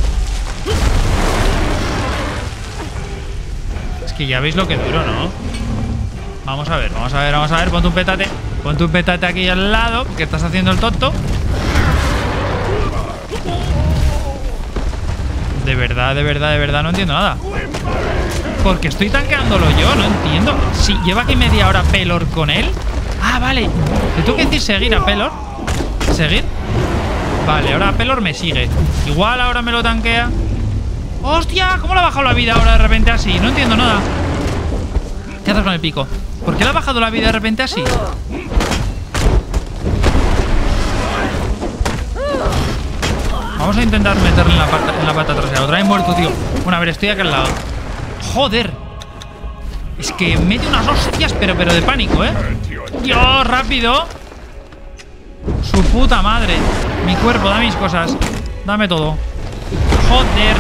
Es que ya veis lo que duro, ¿no? Vamos a ver, vamos a ver, vamos a ver. Ponte un petate. Ponte un petate aquí al lado, que estás haciendo el tonto. De verdad, no entiendo nada. Porque estoy tanqueándolo yo, no entiendo. Si lleva aquí media hora Pelor con él. Ah, vale. ¿Le tengo que decir seguir a Pelor? ¿Seguir? Vale, ahora Pelor me sigue. Igual ahora me lo tanquea. ¡Hostia! ¿Cómo le ha bajado la vida ahora de repente así? No entiendo nada. ¿Qué haces con el pico? ¿Por qué le ha bajado la vida de repente así? Vamos a intentar meterle en la pata trasera. Otra vez muerto, tío. Bueno, a ver, estoy aquí al lado. ¡Joder! Es que mete unas hostias, pero de pánico, ¿eh? ¡Dios, rápido! Su puta madre. Mi cuerpo, da mis cosas. Dame todo. ¡Joder,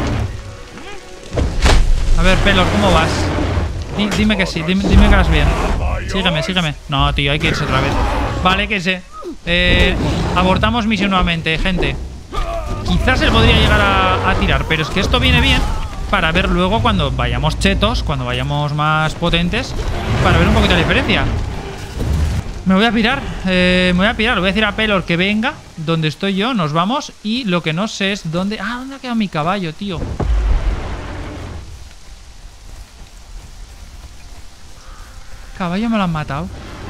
tú! A ver, Pelor, ¿cómo vas? Dime que sí, dime que vas bien. Sígueme. No, tío, hay que irse otra vez. Vale, que sé. Abortamos misión nuevamente, gente. quizás se podría llegar a tirar. Pero es que esto viene bien para ver luego cuando vayamos chetos, cuando vayamos más potentes, para ver un poquito la diferencia. Me voy a pirar, le voy a decir a Pelor que venga donde estoy yo, nos vamos. Y lo que no sé es dónde... Ah, ¿dónde ha quedado mi caballo, tío? Caballo me lo han matado.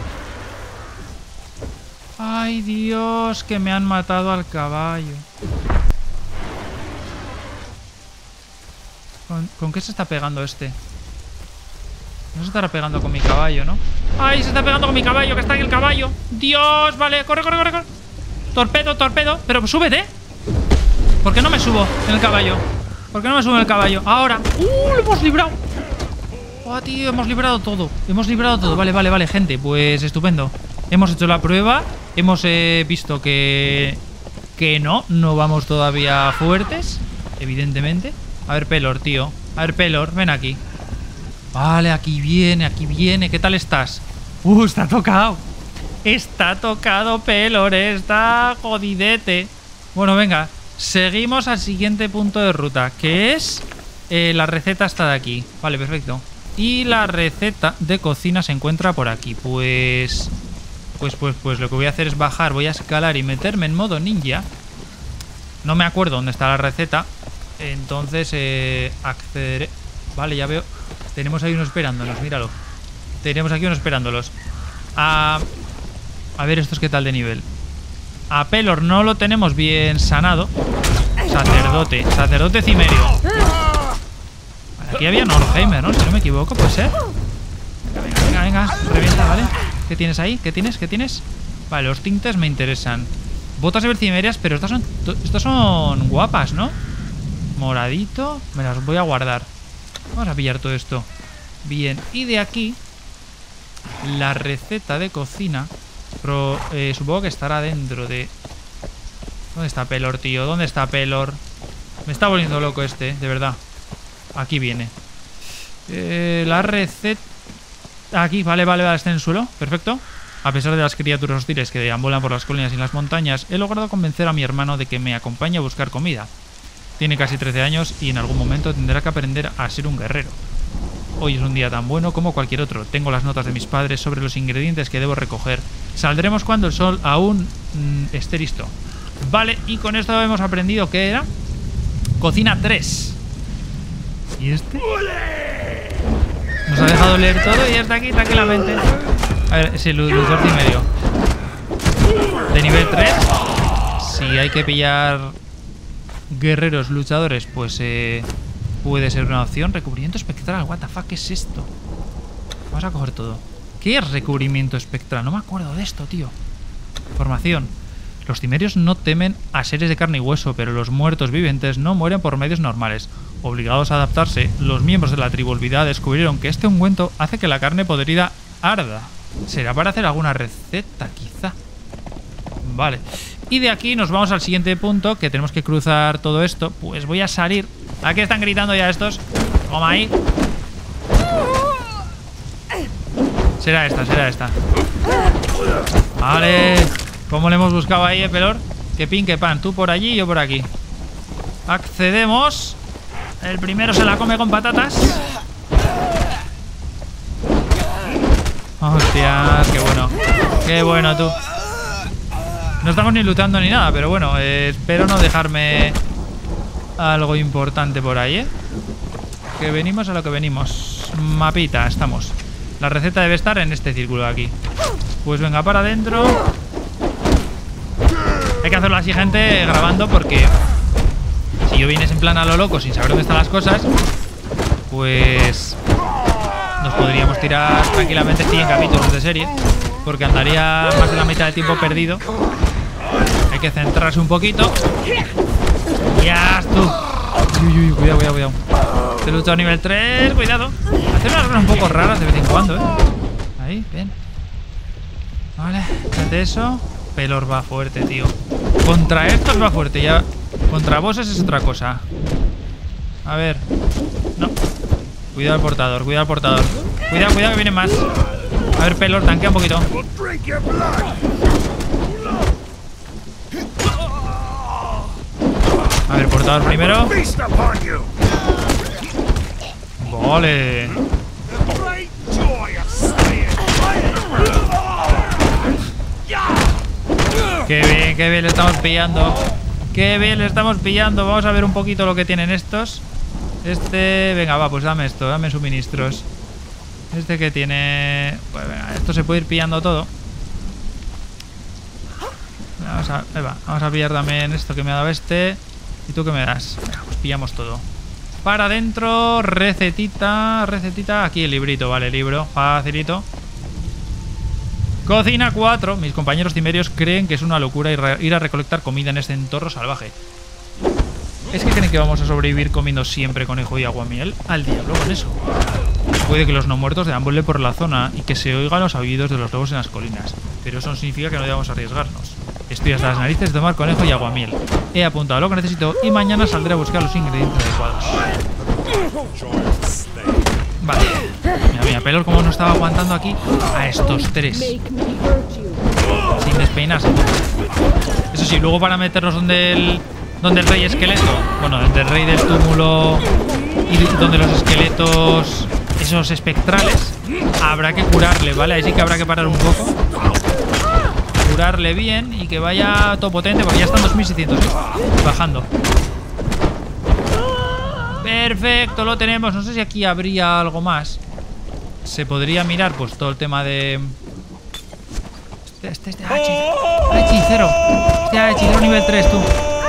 Ay, Dios, que me han matado al caballo. ¿Con qué se está pegando este? No se estará pegando con mi caballo, ¿no? ¡Ay, se está pegando con mi caballo! ¡Que está aquí el caballo! ¡Dios! Vale, corre, corre, corre, corre. Torpedo, torpedo. Pero súbete. ¿Por qué no me subo en el caballo? ¿Por qué no me subo en el caballo? Ahora. ¡Lo hemos librado! ¡Oh, tío! Hemos librado todo. Hemos librado todo. Vale, vale, vale, gente. Pues estupendo. Hemos hecho la prueba. Hemos visto que no vamos todavía fuertes. Evidentemente. A ver, Pelor, tío. A ver, Pelor, ven aquí. Vale, aquí viene, aquí viene. ¿Qué tal estás? Está tocado. Está tocado, Pelor. Está jodidete. Bueno, venga. Seguimos al siguiente punto de ruta, que es la receta está de aquí. Vale, perfecto. Y la receta de cocina se encuentra por aquí. Pues lo que voy a hacer es bajar. Voy a escalar y meterme en modo ninja. No me acuerdo dónde está la receta. Entonces accederé. Vale, ya veo. Tenemos ahí uno esperándonos, míralo. Tenemos aquí uno esperándolos. A ver estos qué tal de nivel. A Pelor no lo tenemos bien sanado. Sacerdote cimerio. Vale, aquí había Norheimer, ¿no? Si no me equivoco, puede ser. Venga, venga, revienta, ¿vale? ¿Qué tienes ahí? ¿Qué tienes? Vale, los tintes me interesan. Botas cimerias, pero estas son guapas, ¿no? Moradito. Me las voy a guardar. Vamos a pillar todo esto. Bien, y de aquí la receta de cocina. Pero supongo que estará dentro de... ¿Dónde está Pelor, tío? ¿Dónde está Pelor? Me está volviendo loco este, de verdad. Aquí viene. La receta... Aquí, vale, está en el suelo. Perfecto. A pesar de las criaturas hostiles que deambulan por las colinas y las montañas, he logrado convencer a mi hermano de que me acompañe a buscar comida. Tiene casi 13 años y en algún momento tendrá que aprender a ser un guerrero. Hoy es un día tan bueno como cualquier otro. Tengo las notas de mis padres sobre los ingredientes que debo recoger. Saldremos cuando el sol aún esté listo. Vale, y con esto hemos aprendido que era Cocina 3. ¿Y este? Nos ha dejado leer todo y ya está aquí tranquilamente. A ver, ese luchador cimerio. De nivel 3. Si hay que pillar guerreros luchadores, pues puede ser una opción. Recubrimiento espectral, what the fuck, ¿qué es esto? Vamos a coger todo. ¿Qué es recubrimiento espectral? No me acuerdo de esto, tío. Información. Los cimerios no temen a seres de carne y hueso, pero los muertos vivientes no mueren por medios normales. Obligados a adaptarse, los miembros de la tribu olvidada descubrieron que este ungüento hace que la carne podrida arda. ¿Será para hacer alguna receta, quizá? Vale. Y de aquí nos vamos al siguiente punto, que tenemos que cruzar todo esto. Pues voy a salir. Aquí están gritando ya estos. Toma ahí. Será esta. Vale. ¿Cómo le hemos buscado ahí, Pelor? Que pin, que pan. Tú por allí y yo por aquí. Accedemos. El primero se la come con patatas. Hostias, qué bueno. Qué bueno, tú. No estamos ni luchando ni nada, pero bueno, espero no dejarme algo importante por ahí, ¿eh? Que venimos a lo que venimos. Mapita, estamos. La receta debe estar en este círculo de aquí. Pues venga, para adentro. Hay que hacerlo así, gente, grabando, porque si yo vienes en plan a lo loco sin saber dónde están las cosas, pues nos podríamos tirar tranquilamente 100 capítulos de serie, porque andaría más de la mitad del tiempo perdido. Hay que centrarse un poquito. Ya, tú. Uy, cuidado. Te lucho a nivel 3, cuidado. Hacer unas cosas un poco raras de vez en cuando, ¿eh? Ahí, bien. Vale, fíjate eso. Pelor va fuerte, tío. Contra estos va fuerte, ya. Contra bosses es otra cosa. A ver. No. Cuidado el portador. Cuidado, que vienen más. A ver, Pelor, tanquea un poquito. A ver, portador primero. Vale. Qué bien le estamos pillando. Qué bien le estamos pillando. Vamos a ver un poquito lo que tienen estos. Venga, va, pues dame esto, dame suministros. Que tiene... Pues venga, esto se puede ir pillando todo. Vamos a pillar también esto que me ha dado este. ¿Y tú qué me das? Venga, pues pillamos todo. Para adentro, recetita. Aquí el librito, vale, libro, facilito. Cocina 4. Mis compañeros cimerios creen que es una locura ir a recolectar comida en este entorno salvaje. ¿Es que creen que vamos a sobrevivir comiendo siempre conejo y aguamiel? Al diablo con eso. Puede que los no muertos deambulen por la zona y que se oigan los aullidos de los lobos en las colinas, pero eso no significa que no debamos arriesgarnos. Estoy hasta las narices de tomar conejo y aguamiel. He apuntado lo que necesito y mañana saldré a buscar los ingredientes adecuados. Vale. Mira, Pelor como no estaba aguantando aquí a estos tres. Sin despeinarse. Eso sí, luego para meternos donde el rey esqueleto. Bueno, donde el rey del túmulo y donde los esqueletos, esos espectrales, habrá que curarle, ¿vale? Ahí sí que habrá que parar un poco. Curarle bien y que vaya todo potente, porque ya están 2600, ¿eh? Bajando. Perfecto, lo tenemos. No sé si aquí habría algo más. Se podría mirar, pues, todo el tema de... hechicero. Hechicero nivel 3, tú.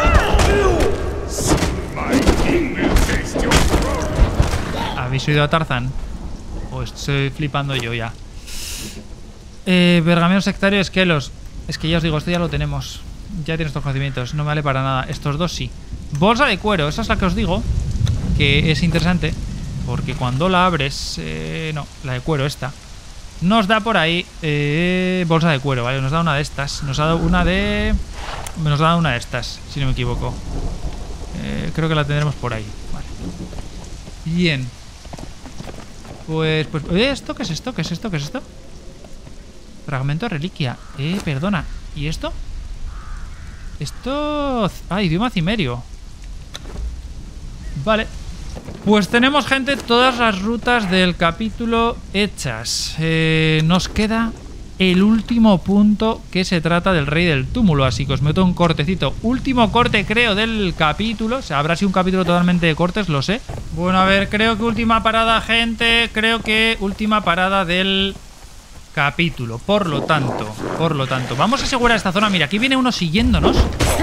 ¿Habéis oído a Tarzán? O estoy flipando yo ya. Pergamino sectario, esquelos. Es que ya os digo, esto ya lo tenemos. Ya tiene estos conocimientos. No me vale para nada. Estos dos sí. Bolsa de cuero. Esa es la que os digo. Que es interesante. Porque cuando la abres... no, la de cuero esta. Nos da por ahí... bolsa de cuero, ¿vale? Nos da una de estas. Nos ha dado una de... Nos da una de estas, si no me equivoco. Creo que la tendremos por ahí. Vale. Bien. Pues... ¿esto qué es esto? ¿Qué es esto? ¿Qué es esto? Fragmento de reliquia. Perdona. ¿Y esto? Esto... Ah, idioma cimerio. Vale. Pues tenemos, gente, todas las rutas del capítulo hechas. Nos queda el último punto, que se trata del rey del túmulo. Así que os meto un cortecito. Último corte, creo, del capítulo. O sea, habrá sido un capítulo totalmente de cortes, lo sé. Bueno, a ver, creo que última parada, gente. Creo que última parada del capítulo. Por lo tanto, vamos a asegurar esta zona. Mira, aquí viene uno siguiéndonos.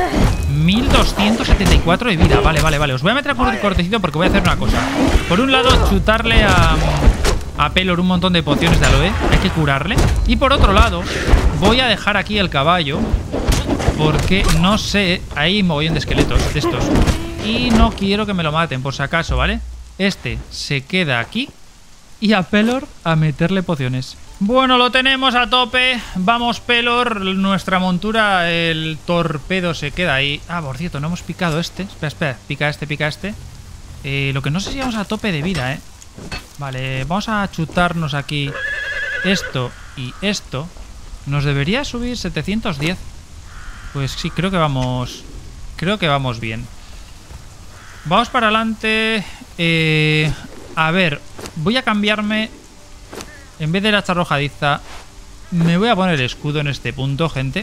1274 de vida. Vale. Os voy a meter a cortecito porque voy a hacer una cosa. Por un lado, chutarle a Pelor un montón de pociones de aloe. Hay que curarle. Y por otro lado, voy a dejar aquí el caballo. Porque no sé, hay mogollón de esqueletos de estos. Y no quiero que me lo maten, por si acaso, ¿vale? Este se queda aquí. Y a Pelor a meterle pociones. Bueno, lo tenemos a tope. Vamos, Pelor. Nuestra montura, el torpedo, se queda ahí. Ah, por cierto, no hemos picado este. Espera. Pica este. Lo que no sé si vamos a tope de vida, ¿eh? Vale, vamos a chutarnos aquí esto y esto. Nos debería subir 710. Pues sí, creo que vamos... Creo que vamos bien. Vamos para adelante. A ver, voy a cambiarme... En vez de la hacha arrojadiza, me voy a poner el escudo en este punto, gente.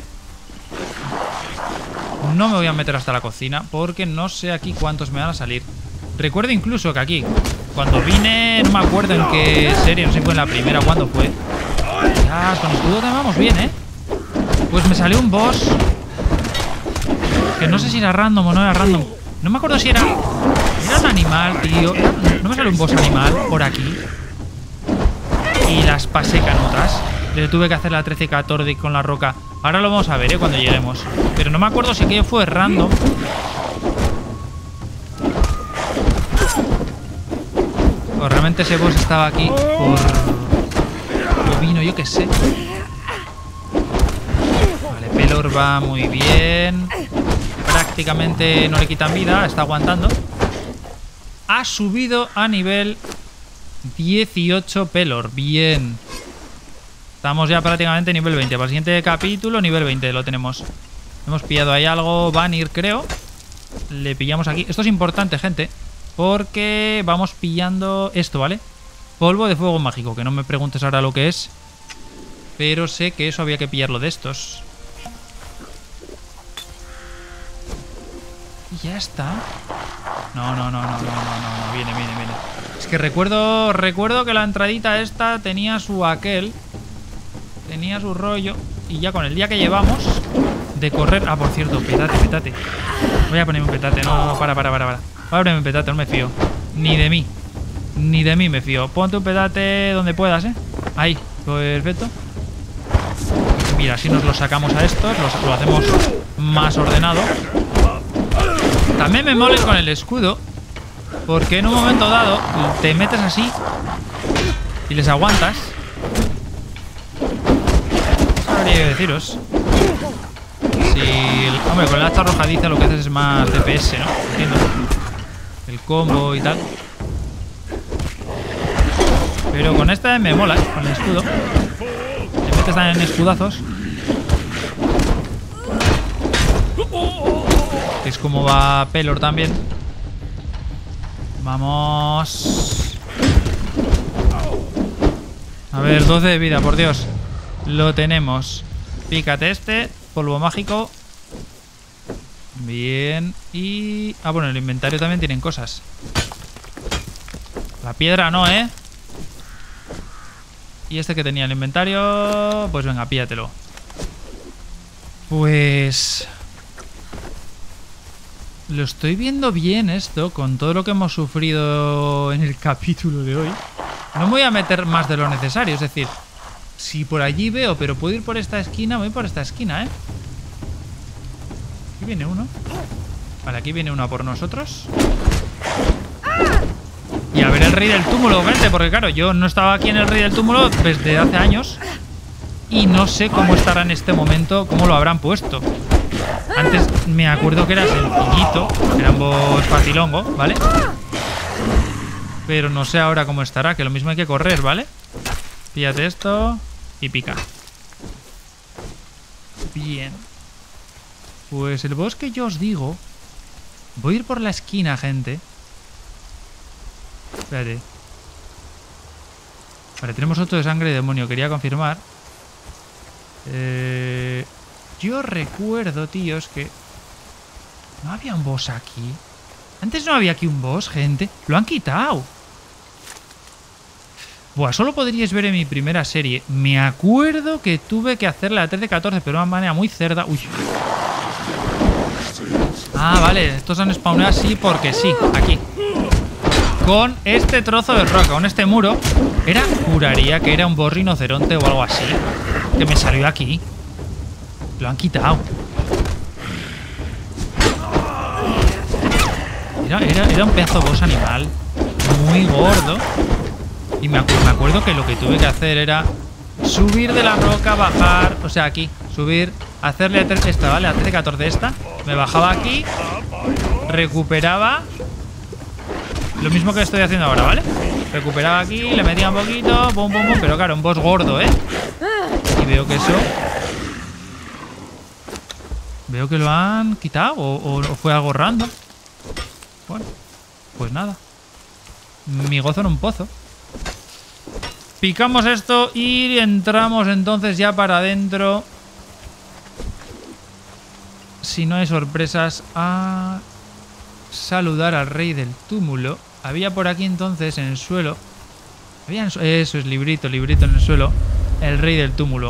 No me voy a meter hasta la cocina porque no sé aquí cuántos me van a salir. Recuerdo incluso que aquí, cuando vine, no me acuerdo en qué serie, no sé si fue en la primera o cuándo fue. Ya, con el escudo te vamos bien, ¿eh? Pues me salió un boss que no sé si era random o no era random. No me acuerdo si era... Era un animal, tío. No me salió un boss animal por aquí. Y las pasé canutas. Le tuve que hacer la 13-14 con la roca. Ahora lo vamos a ver, cuando lleguemos. Pero no me acuerdo si aquello fue random. O realmente ese boss estaba aquí por... vino, yo qué sé. Vale, Pelor va muy bien. Prácticamente no le quitan vida. Está aguantando. Ha subido a nivel... 18 Pelor, bien. Estamos ya prácticamente nivel 20. Para el siguiente capítulo, nivel 20 lo tenemos. Hemos pillado ahí algo. Vanir, creo. Le pillamos aquí. Esto es importante, gente, porque vamos pillando esto, ¿vale? Polvo de fuego mágico, que no me preguntes ahora lo que es, pero sé que eso había que pillarlo de estos. Y ya está. No. Viene. Es que recuerdo que la entradita esta tenía su aquel. Tenía su rollo. Y ya con el día que llevamos de correr... Ah, por cierto, petate. Voy a ponerme un petate. No, para. Voy a ponerme un petate, no me fío. Ni de mí me fío. Ponte un petate donde puedas, ¿eh? Ahí, perfecto. Mira, así nos lo sacamos a estos. Lo hacemos más ordenado. También me molen con el escudo, porque en un momento dado te metes así y les aguantas. No sabría qué deciros. Si, hombre, con el hacha arrojadiza lo que haces es más DPS, ¿no? Entiendo. El combo y tal. Pero con esta me mola, ¿eh? Con el escudo. Te metes también en escudazos. Es como va Pelor también. Vamos. A ver, 12 de vida, por Dios. Lo tenemos. Pícate este. Polvo mágico. Bien. Y... Ah, bueno, el inventario también tienen cosas. La piedra no, ¿eh? Y este que tenía el inventario... Pues venga, píllatelo. Pues... Lo estoy viendo bien esto, con todo lo que hemos sufrido en el capítulo de hoy. No me voy a meter más de lo necesario, es decir, si por allí veo, pero puedo ir por esta esquina, voy por esta esquina, ¿eh? Aquí viene uno. Vale, aquí viene uno a por nosotros. Y a ver el rey del túmulo, gente, porque claro, yo no estaba aquí en el rey del túmulo desde hace años. Y no sé cómo estará en este momento, cómo lo habrán puesto. Antes me acuerdo que era sencillito, era un boss facilongo, ¿vale? Pero no sé ahora cómo estará, que lo mismo hay que correr, ¿vale? Píllate esto y pica. Bien. Pues el boss que yo os digo... Voy a ir por la esquina, gente. Espérate. Vale, tenemos otro de sangre de demonio, quería confirmar. Yo recuerdo, tíos, que... ¿No había un boss aquí? Antes no había aquí un boss, gente. Lo han quitado. Buah, solo podríais ver en mi primera serie. Me acuerdo que tuve que hacerle a 13-14, pero de una manera muy cerda. Uy. Ah, vale. Estos han spawnado así porque sí. Aquí. Con este trozo de roca, con este muro. Juraría que era un boss rinoceronte o algo así. Que me salió aquí. Lo han quitado. Era un pedazo de boss animal. Muy gordo. Y me acuerdo que lo que tuve que hacer era subir de la roca, bajar. O sea, aquí. Subir, hacerle a esta, ¿vale? A 13-14 esta. Me bajaba aquí. Recuperaba. Lo mismo que estoy haciendo ahora, ¿vale? Recuperaba aquí, le metía un poquito. Bum, bum, bum. Pero claro, un boss gordo, ¿eh? Y veo que eso... Veo que lo han quitado o fue algo random. Bueno, pues nada. Mi gozo en un pozo. Picamos esto y entramos entonces ya para adentro. Si no hay sorpresas, a saludar al rey del túmulo. Había por aquí entonces en el suelo. Eso es, librito en el suelo. El rey del túmulo.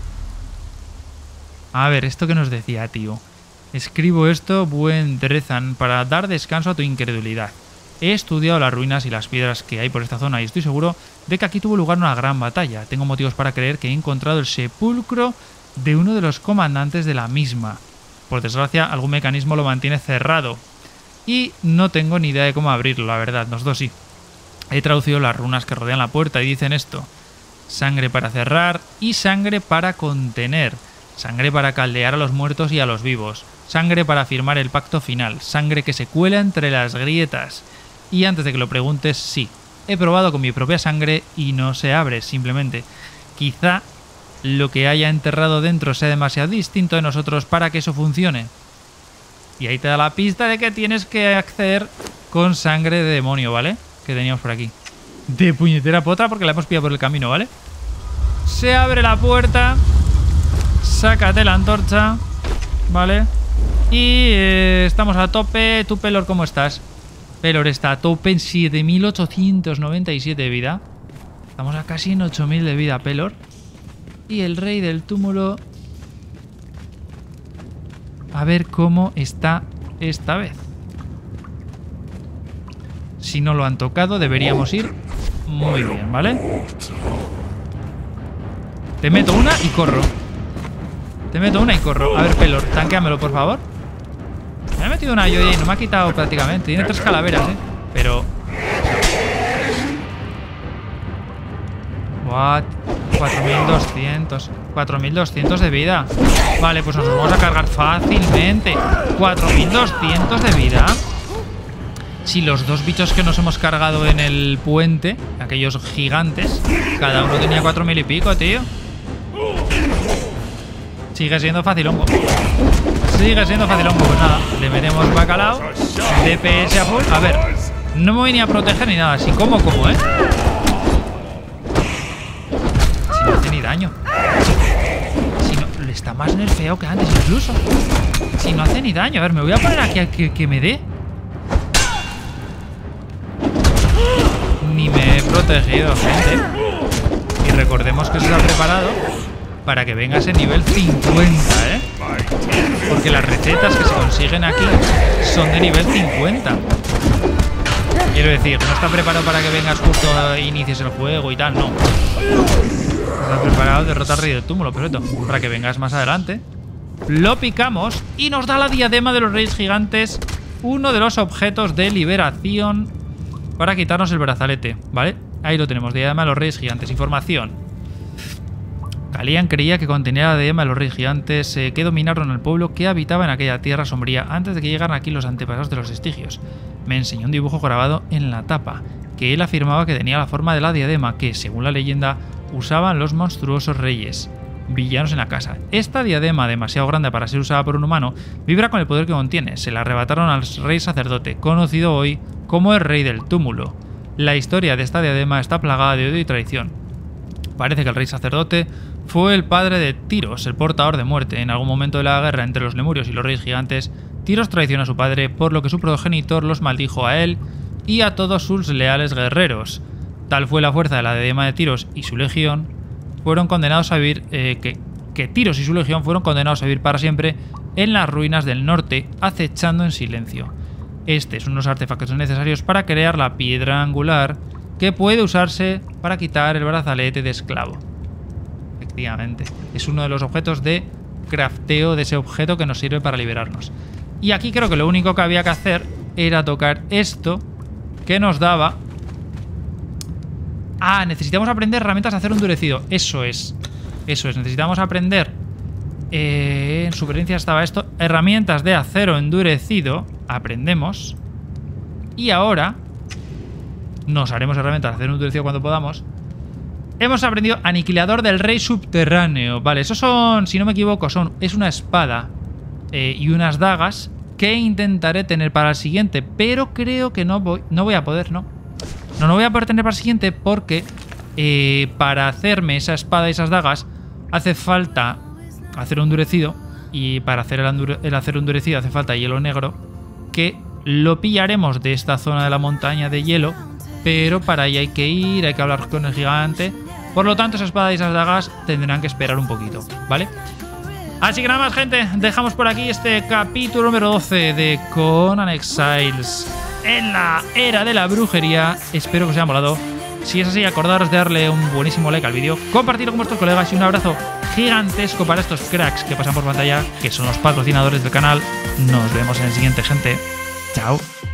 A ver, ¿esto qué nos decía, tío? Escribo esto, buen Drezan, para dar descanso a tu incredulidad. He estudiado las ruinas y las piedras que hay por esta zona y estoy seguro de que aquí tuvo lugar una gran batalla. Tengo motivos para creer que he encontrado el sepulcro de uno de los comandantes de la misma. Por desgracia, algún mecanismo lo mantiene cerrado. Y no tengo ni idea de cómo abrirlo, la verdad. Nosotros sí. He traducido las runas que rodean la puerta y dicen esto. Sangre para cerrar y sangre para contener. Sangre para caldear a los muertos y a los vivos. Sangre para firmar el pacto final. Sangre que se cuela entre las grietas. Y antes de que lo preguntes, sí. He probado con mi propia sangre y no se abre, simplemente. Quizá lo que haya enterrado dentro sea demasiado distinto de nosotros para que eso funcione. Y ahí te da la pista de que tienes que acceder con sangre de demonio, ¿vale? Que teníamos por aquí. De puñetera potra porque la hemos pillado por el camino, ¿vale? Se abre la puerta. Sácate la antorcha, ¿vale? Y estamos a tope. ¿Tú, Pelor, cómo estás? Pelor está a tope en 7897 de vida. Estamos a casi en 8000 de vida, Pelor. Y el rey del túmulo... A ver cómo está esta vez. Si no lo han tocado, deberíamos ir muy bien, ¿vale? Te meto una y corro. Te meto una y corro. A ver, Pelor, tanqueamelo, por favor. Me ha metido una yo y no me ha quitado prácticamente. Tiene 3 calaveras, pero... What? 4200. 4200 de vida. Vale, pues nos los vamos a cargar fácilmente. 4200 de vida. Si los dos bichos que nos hemos cargado en el puente, aquellos gigantes, cada uno tenía 4000 y pico, tío. Sigue siendo facilongo. Sigue siendo facilongo. Pues nada, le metemos bacalao. DPS a full. A ver, no me voy ni a proteger ni nada. Si como, Si no hace ni daño. Si no, está más nerfeado que antes incluso. Si no hace ni daño. A ver, me voy a poner aquí a que me dé. Ni me he protegido, gente. Y recordemos que se ha preparado para que vengas en nivel 50, ¿eh? Porque las recetas que se consiguen aquí son de nivel 50. Quiero decir, no está preparado para que vengas justo e inicies el juego y tal, no. Está preparado derrotar al rey del túmulo, perfecto. Para que vengas más adelante. Lo picamos y nos da la diadema de los reyes gigantes. Uno de los objetos de liberación para quitarnos el brazalete, ¿vale? Ahí lo tenemos, diadema de los reyes gigantes. Información. Calian creía que contenía la diadema de los reyes gigantes que dominaron el pueblo que habitaba en aquella tierra sombría antes de que llegaran aquí los antepasados de los Estigios. Me enseñó un dibujo grabado en la tapa, que él afirmaba que tenía la forma de la diadema que, según la leyenda, usaban los monstruosos reyes, villanos en la casa. Esta diadema, demasiado grande para ser usada por un humano, vibra con el poder que contiene. Se la arrebataron al rey sacerdote, conocido hoy como el rey del túmulo. La historia de esta diadema está plagada de odio y traición. Parece que el rey sacerdote fue el padre de Tiros, el portador de muerte. En algún momento de la guerra entre los lemurios y los reyes gigantes, Tiros traicionó a su padre, por lo que su progenitor los maldijo a él y a todos sus leales guerreros. Tal fue la fuerza de la diadema de Tiros y su legión, fueron condenados a vivir que Tiros y su legión fueron condenados a vivir para siempre en las ruinas del norte, acechando en silencio. Este es uno de los artefactos necesarios para crear la piedra angular que puede usarse para quitar el brazalete de esclavo. Efectivamente, es uno de los objetos de crafteo de ese objeto que nos sirve para liberarnos. Y aquí creo que lo único que había que hacer era tocar esto que nos daba... Ah, necesitamos aprender herramientas de acero endurecido. Eso es. Necesitamos aprender... en supervivencia estaba esto. Herramientas de acero endurecido. Aprendemos. Y ahora... nos haremos herramientas de acero endurecido cuando podamos. Hemos aprendido aniquilador del rey subterráneo. Vale, esos son, si no me equivoco, es una espada y unas dagas que intentaré tener para el siguiente. Pero creo que no voy a poder, ¿no? No voy a poder tener para el siguiente porque para hacerme esa espada y esas dagas hace falta acero endurecido. Y para hacer el acero endurecido hace falta hielo negro, que lo pillaremos de esta zona de la montaña de hielo. Pero para ahí hay que hablar con el gigante. Por lo tanto, esa espada y esas dagas tendrán que esperar un poquito, ¿vale? Así que nada más, gente. Dejamos por aquí este capítulo número 12 de Conan Exiles en la era de la brujería. Espero que os haya molado. Si es así, acordaros de darle un buenísimo like al vídeo, compartirlo con vuestros colegas y un abrazo gigantesco para estos cracks que pasan por pantalla, que son los patrocinadores del canal. Nos vemos en el siguiente, gente. Chao.